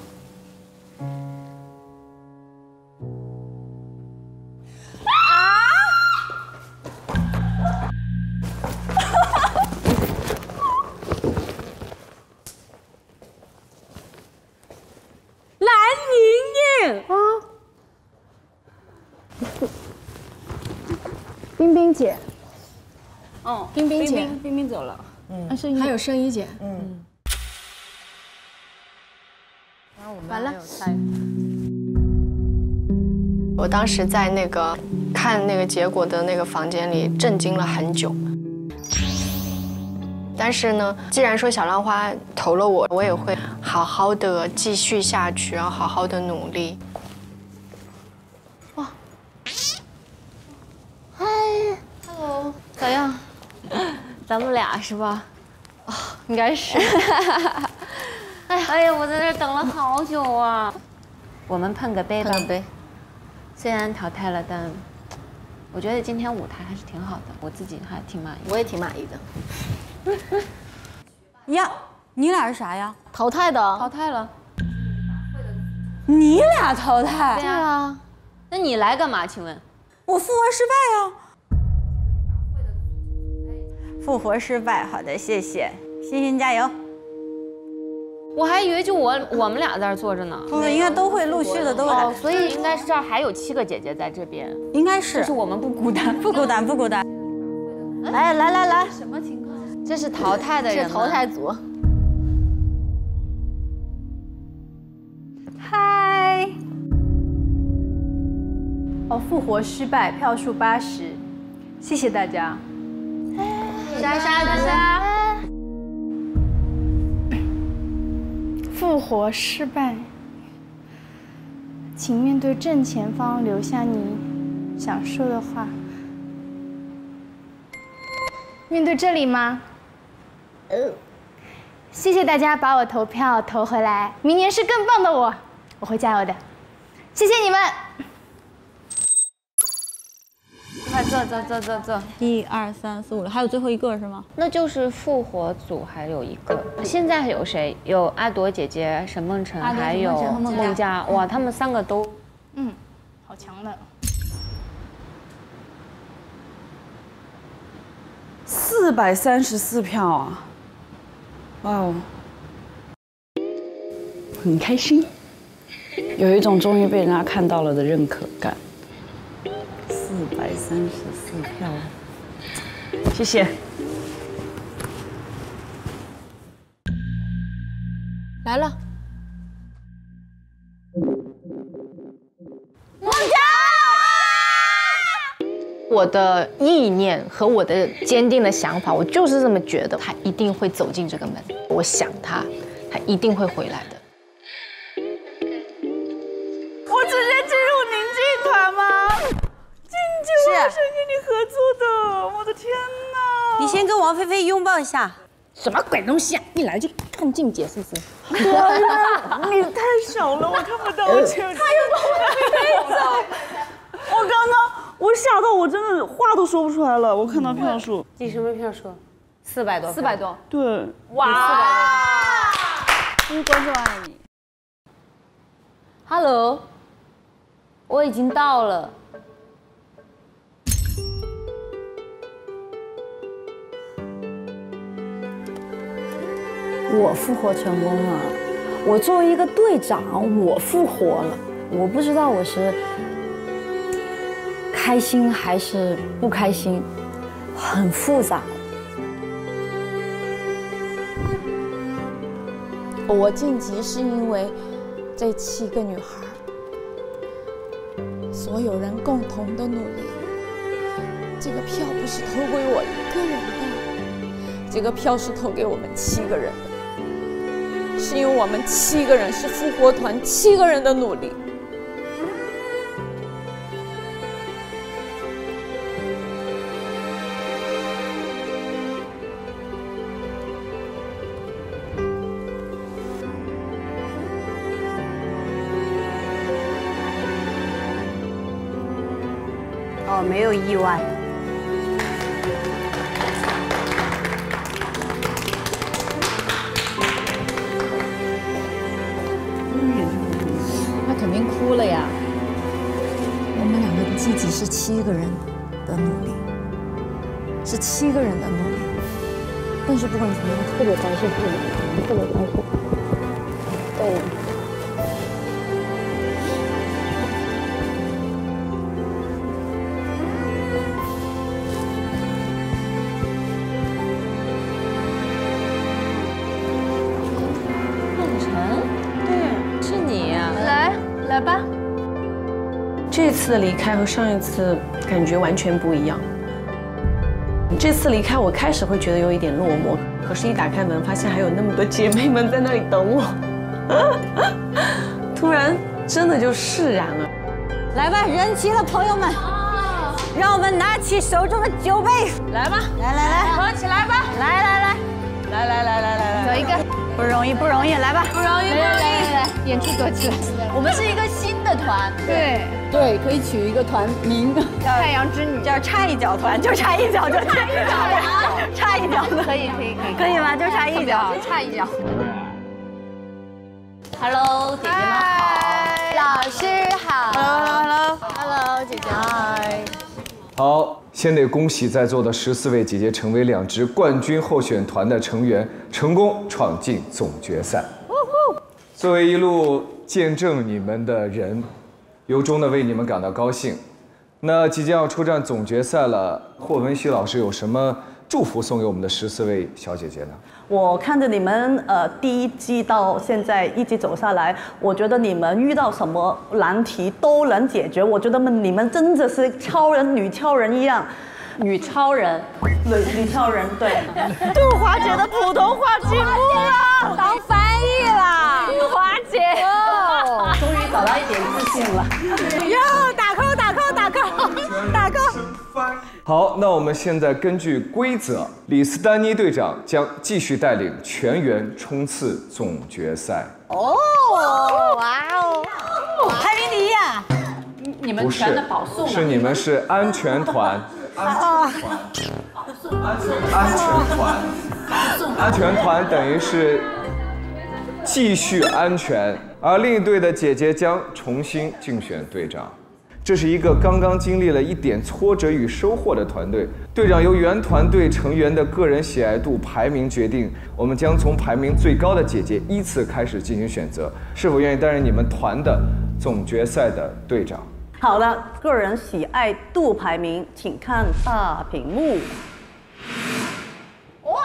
蓝宁宁啊！ 冰冰姐， 哦， 冰冰姐， 冰冰走了， 还有圣依姐， 然后我们完了还有菜。 我当时在那个看那个结果的那个房间里震惊了很久。但是呢，既然说小浪花投了我，我也会好好的继续下去，然后好好的努力。 嗨 ，Hello， 咋样？ 咱们俩是吧？ 哦，应该是。 哎呀，我在这等了好久啊！我们碰个杯吧。 碰个杯。 虽然淘汰了，但我觉得今天舞台还是挺好的，我自己还挺满意。 我也挺满意的。 呀，你俩是啥呀？ 淘汰的。 淘汰了。你俩淘汰？ 对啊。 那你来干嘛？请问？ 我复活失败呀！复活失败，好的，谢谢，欣欣加油。我还以为就我们俩在这坐着呢，应该都会陆续的都会来，所以应该是这儿还有7个姐姐在这边，应该是，就是我们不孤单，不孤单，不孤单。来来来来，什么情况？这是淘汰的人， 是淘汰组。 嗨。 哦，复活失败，票数80，谢谢大家。 莎莎， 复活失败，请面对正前方，留下你想说的话。面对这里吗？谢谢大家把我投票投回来，明年是更棒的我，我会加油的。谢谢你们。 快坐。1、2、3、4、5，还有最后一个是吗？那就是复活组还有一个。现在有谁？有阿朵姐姐、沈梦辰，还有孟佳。哇，他们3个都， 好强的。 434票啊！哇哦，很开心，有一种终于被人家看到了的认可感。 434票，谢谢。 来了， 孟佳！ 我的意念和我的坚定的想法，我就是这么觉得，他一定会走进这个门。我想他一定会回来的。 我直接进入宁静团吗？ 我是跟你合作的，我的天哪！ 你先跟王菲菲拥抱一下。 什么鬼东西啊！一来就看静姐是不是？ 你太小了，我看不到。他又把我飞走。我刚刚吓到，我真的话都说不出来了。我看到票数， 记什么票数？400多。400多。 对。 哇！观众爱你。Hello， 我已经到了。 我复活成功了，我作为一个队长，我复活了。我不知道我是开心还是不开心，很复杂。 我晋级是因为这7个女孩，所有人共同的努力。这个票不是投给我一个人的，这个票是投给我们7个人的，是因为我们7个人是复活团7个人的努力。 哦，没有意外。 那肯定哭了呀。我们2个积极是7个人的努力，是7个人的努力。但是不管怎么样，特别高兴，特别高兴。对。 来吧。 这次的离开和上一次感觉完全不一样。这次离开，我开始会觉得有一点落寞，可是一打开门，发现还有那么多姐妹们在那里等我，突然真的就释然了。 来吧，人齐了，朋友们，让我们拿起手中的酒杯， 来吧， 来， 喝起来吧， 来， 走一个。 不容易，来吧， 不容易， 来，演出走起来。我们是一个新的团， 对，可以取一个团名， 叫太阳之女，叫插一脚团，就差一脚，差一脚， 可以吗？就差一脚， 差一脚。 Hello， 姐姐们好，老师好 ，Hello， 姐姐嗨。 好，先得恭喜在座的14位姐姐成为2支冠军候选团的成员，成功闯进总决赛。作为一路见证你们的人，由衷的为你们感到高兴。那即将要出战总决赛了，霍汶希老师有什么祝福送给我们的14位小姐姐呢？ 我看着你们第1季到现在一直走下来，我觉得你们遇到什么难题都能解决。我觉得你们真的是超人、女超人一样，女超人，对。 杜华姐的普通话进步了，当翻译啦，杜华姐， 终于找到一点自信了。 哟，打 call。 好，那我们现在根据规则，李斯丹妮队长将继续带领全员冲刺总决赛。 哦，哇哦，排名第1啊！ 你们全的保送是你们是安全团。安全团等于是继续安全，而另一队的姐姐将重新竞选队长。这是一个刚刚经历了一点挫折与收获的团队，队长由原团队成员的个人喜爱度排名决定。我们将从排名最高的姐姐依次开始进行选择，是否愿意担任你们团的总决赛的队长？ 好的，个人喜爱度排名，请看大屏幕。哇！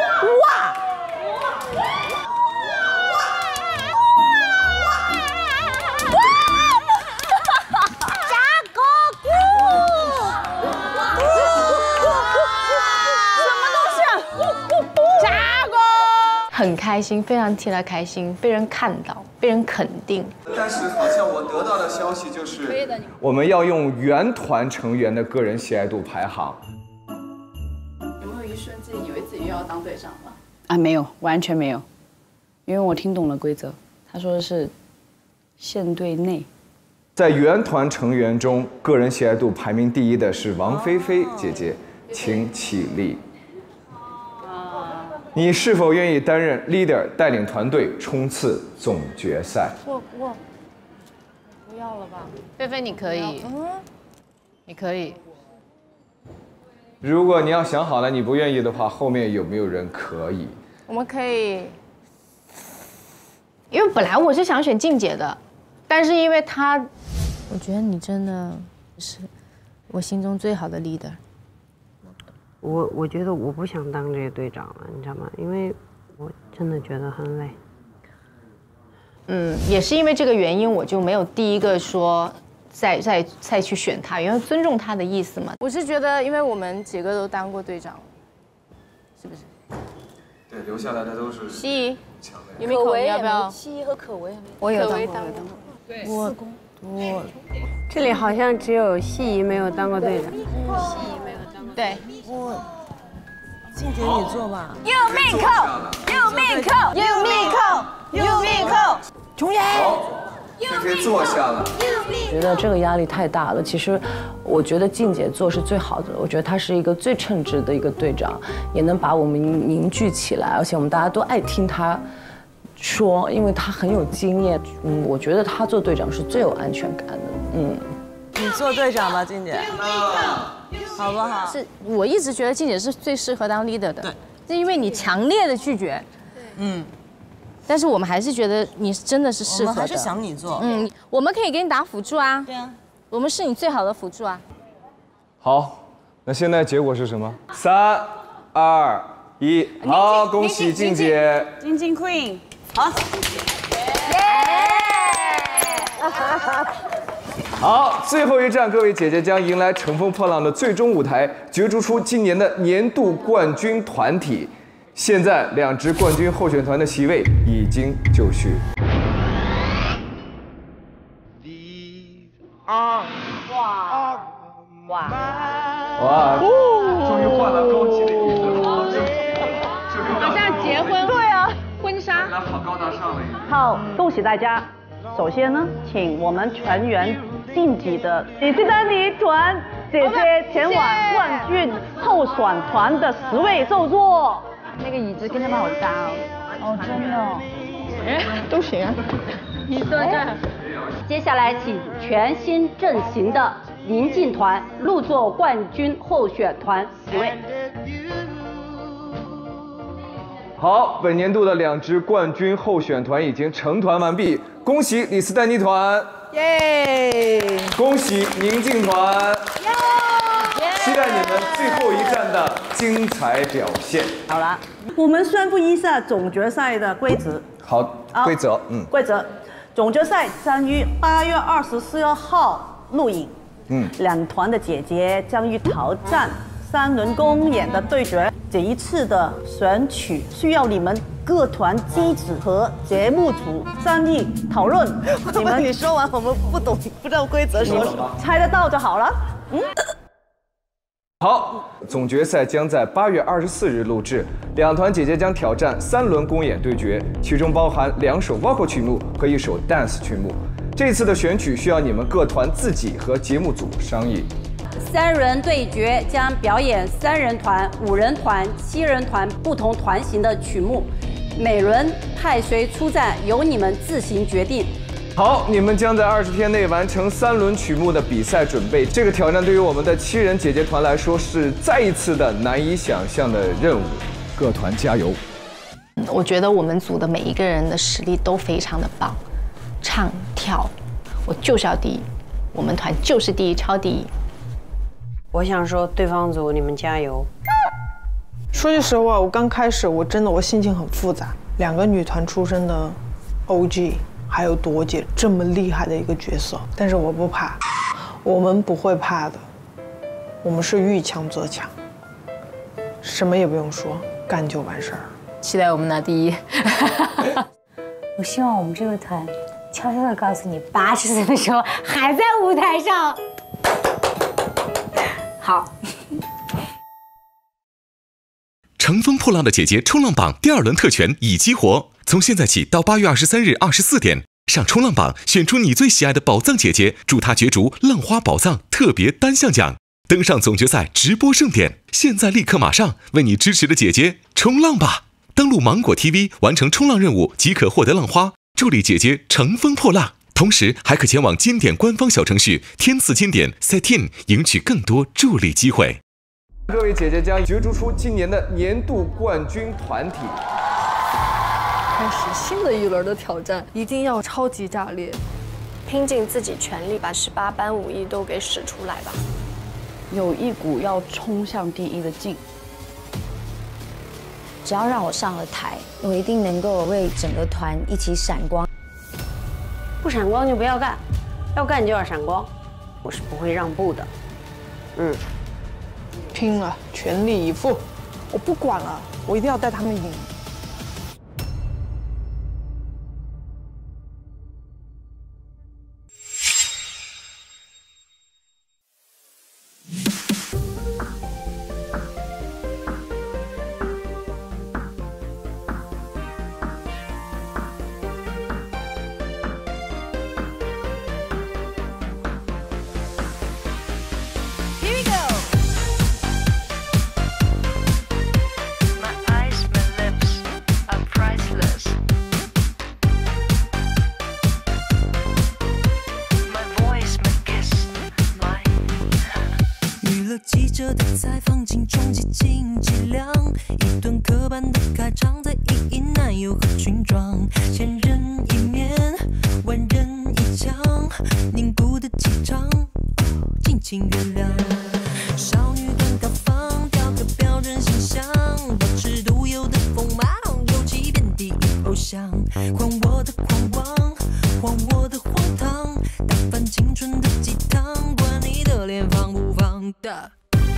很开心，非常替他开心，被人看到，被人肯定。 但是好像我得到的消息就是，我们要用原团成员的个人喜爱度排行。 有没有一瞬间以为自己又要当队长了？ 啊，没有，完全没有，因为我听懂了规则，他说的是县队内。 在原团成员中，个人喜爱度排名第1的是王菲菲姐姐，请起立。你是否愿意担任 leader， 带领团队冲刺总决赛？ 我不要了吧？菲菲，你可以，你可以。 如果你要想好了你不愿意的话，后面有没有人可以？ 我们可以因为本来我是想选静姐的，但是因为她， 我觉得你真的是我心中最好的 leader。 我觉得我不想当这个队长了，你知道吗？因为我真的觉得很累。 也是因为这个原因，我就没有第一个说再去选他，因为尊重他的意思嘛。 我是觉得，因为我们几个都当过队长，是不是？ 对，留下来的都是西怡，有没有？你要不要？ 西怡和可唯我有当过。 对， 我这里好像只有西怡没有当过队长。 西怡没有当过。对。 静姐你做吧。 You me call，You me call，You me call，You me call， 重演。菲菲坐下了。 觉得这个压力太大了。其实，我觉得静姐做是最好的。我觉得她是一个最称职的一个队长，也能把我们凝聚起来，而且我们大家都爱听她说，因为她很有经验。我觉得她做队长是最有安全感的。 你做队长吧，静姐。好不好？ 是我一直觉得静姐是最适合当 leader 的，是因为你强烈的拒绝，但是我们还是觉得你真的是适合的。 我们还是想你做， 我们可以给你打辅助啊，对啊，我们是你最好的辅助啊。 好，那现在结果是什么？3、2、1，好，恭喜静姐， 静 Queen， 好， 好，最后一站，各位姐姐将迎来《乘风破浪》的最终舞台，角逐出今年的年度冠军团体。现在2支冠军候选团的席位已经就绪。哇！终于换了高级的椅子， 好像结婚，对啊，婚纱， 原来好高大上了。 好，恭喜大家！首先呢，请我们全员晋级的李斯丹妮团姐姐前往冠军候选团的10位受座。 那个椅子跟他们好搭哦。哦，真的哦。 都行啊。 你坐这儿。 接下来请全新阵型的宁静团入座冠军候选团10位。 好，本年度的2支冠军候选团已经成团完毕，恭喜李斯丹妮团，耶！恭喜宁静团，期待你们最后一站的精彩表现。 好了，我们宣布一下总决赛的规则。 好，规则， 规则，总决赛将于8月24号录影。2团的姐姐将于挑战3轮公演的对决。这一次的选曲需要你们各团机子和节目组商议讨论。 你说完我们不懂，不知道规则说什么， 猜得到就好了。 好，总决赛将在8月24日录制，2团姐姐将挑战3轮公演对决，其中包含2首 vocal 曲目和1首 dance 曲目。这次的选曲需要你们各团自己和节目组商议。 3人对决将表演3人团、5人团、7人团不同团型的曲目，每轮派谁出战由你们自行决定。 好，你们将在20天内完成3轮曲目的比赛准备。这个挑战对于我们的7人姐姐团来说是再一次的难以想象的任务，各团加油！ 我觉得我们组的每一个人的实力都非常的棒，唱跳，我就是要第一，我们团就是第一，超第一。 我想说，对方组你们加油。 说句实话，我刚开始我心情很复杂。2个女团出身的 OG， 还有朵姐这么厉害的一个角色，但是我不怕，我们不会怕的，我们是遇强则强，什么也不用说，干就完事儿。 期待我们拿第一。我希望我们这个团悄悄地告诉你，80岁的时候还在舞台上。好。 乘风破浪的姐姐冲浪榜第2轮特权已激活，从现在起到8月23日24点，上冲浪榜选出你最喜爱的宝藏姐姐，助她角逐浪花宝藏特别单项奖，登上总决赛直播盛典。现在立刻马上为你支持的姐姐冲浪吧！登录芒果 TV 完成冲浪任务即可获得浪花，助力姐姐乘风破浪。同时还可前往经典官方小程序天赐经典 Setin 赢取更多助力机会。 各位姐姐将角逐出今年的年度冠军团体。 开始新的一轮的挑战，一定要超级炸裂， 拼尽自己全力把18般武艺都给使出来吧。 有一股要冲向第一的劲。 只要让我上了台，我一定能够为整个团一起闪光。 不闪光就不要干，要干就要闪光，我是不会让步的。 拼了，全力以赴，我不管了，我一定要带他们赢。 记者的采访，金钟激情伎俩，一段刻板的开场，在意淫男友和裙装，千人一面，万人一腔，凝固的气场，敬请原谅。少女感高放，雕刻标准形象，保持独有的锋芒，勇气遍地偶像，狂我的狂妄，荒我的荒唐，打翻青春的鸡汤，管你的脸放不放的。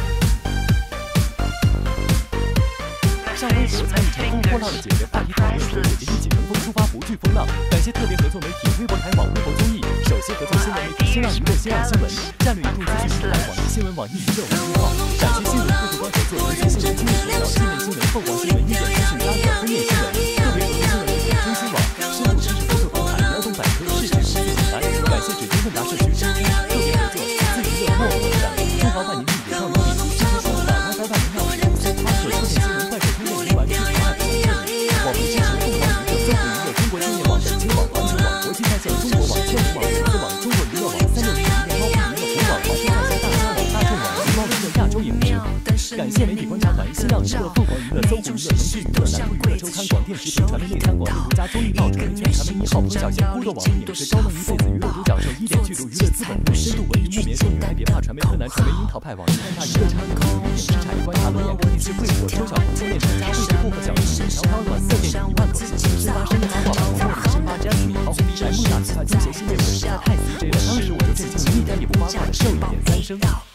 上微博参与乘风破浪的姐姐话题讨论，说姐姐一起乘风出发，不惧风浪。感谢特别合作媒体微博台网、微博综艺，首席合作新闻媒体新浪娱乐、新浪新闻，战略移动资讯平台网易新闻、网易娱乐、网易网。陕西新闻不主观合作，腾讯新闻、今日头条、新闻新闻、凤凰新闻、一点资讯、拉克、分页新闻，特别合作新闻媒体中新网，深度知识合作平台辽东百科视觉数字平台。感谢指定问答社区社区特别合作，自娱乐陌陌站，中华万年历有道有理，支持数字版 WiFi 万能钥匙，他可出现新闻快手通用玩具平台平台。我们支持凤凰娱乐、搜狐娱乐、中国青年网、北京网、环球网、国际在线、中国网、千里网、数字网、中国娱乐网、361电猫币娱乐、红网、华天在线、大疆网、大众网、时光娱乐、亚洲影视。感谢媒体观察团、新浪娱乐、凤凰娱乐、搜狐娱乐、腾讯娱乐、南都娱乐周刊、广电视频传媒内参、广电独家综艺报、传媒圈传媒1号、彭小贤、孤豆网络影视、高能一辈子娱乐独角兽、1点剧毒娱乐资本部、深度文娱木棉秀女孩别怕传媒柯南传媒樱桃派网易看大娱乐产业影视产业观察文演科电视会所周小鹏充电专家位置部和小女子条条暖色电影1万口新深发深八卦网红莫深发 Jasmine 桃红李白木马奇葩中邪新灭鬼在太子这了，当时我就震惊了，一点也不八卦的受一点3声。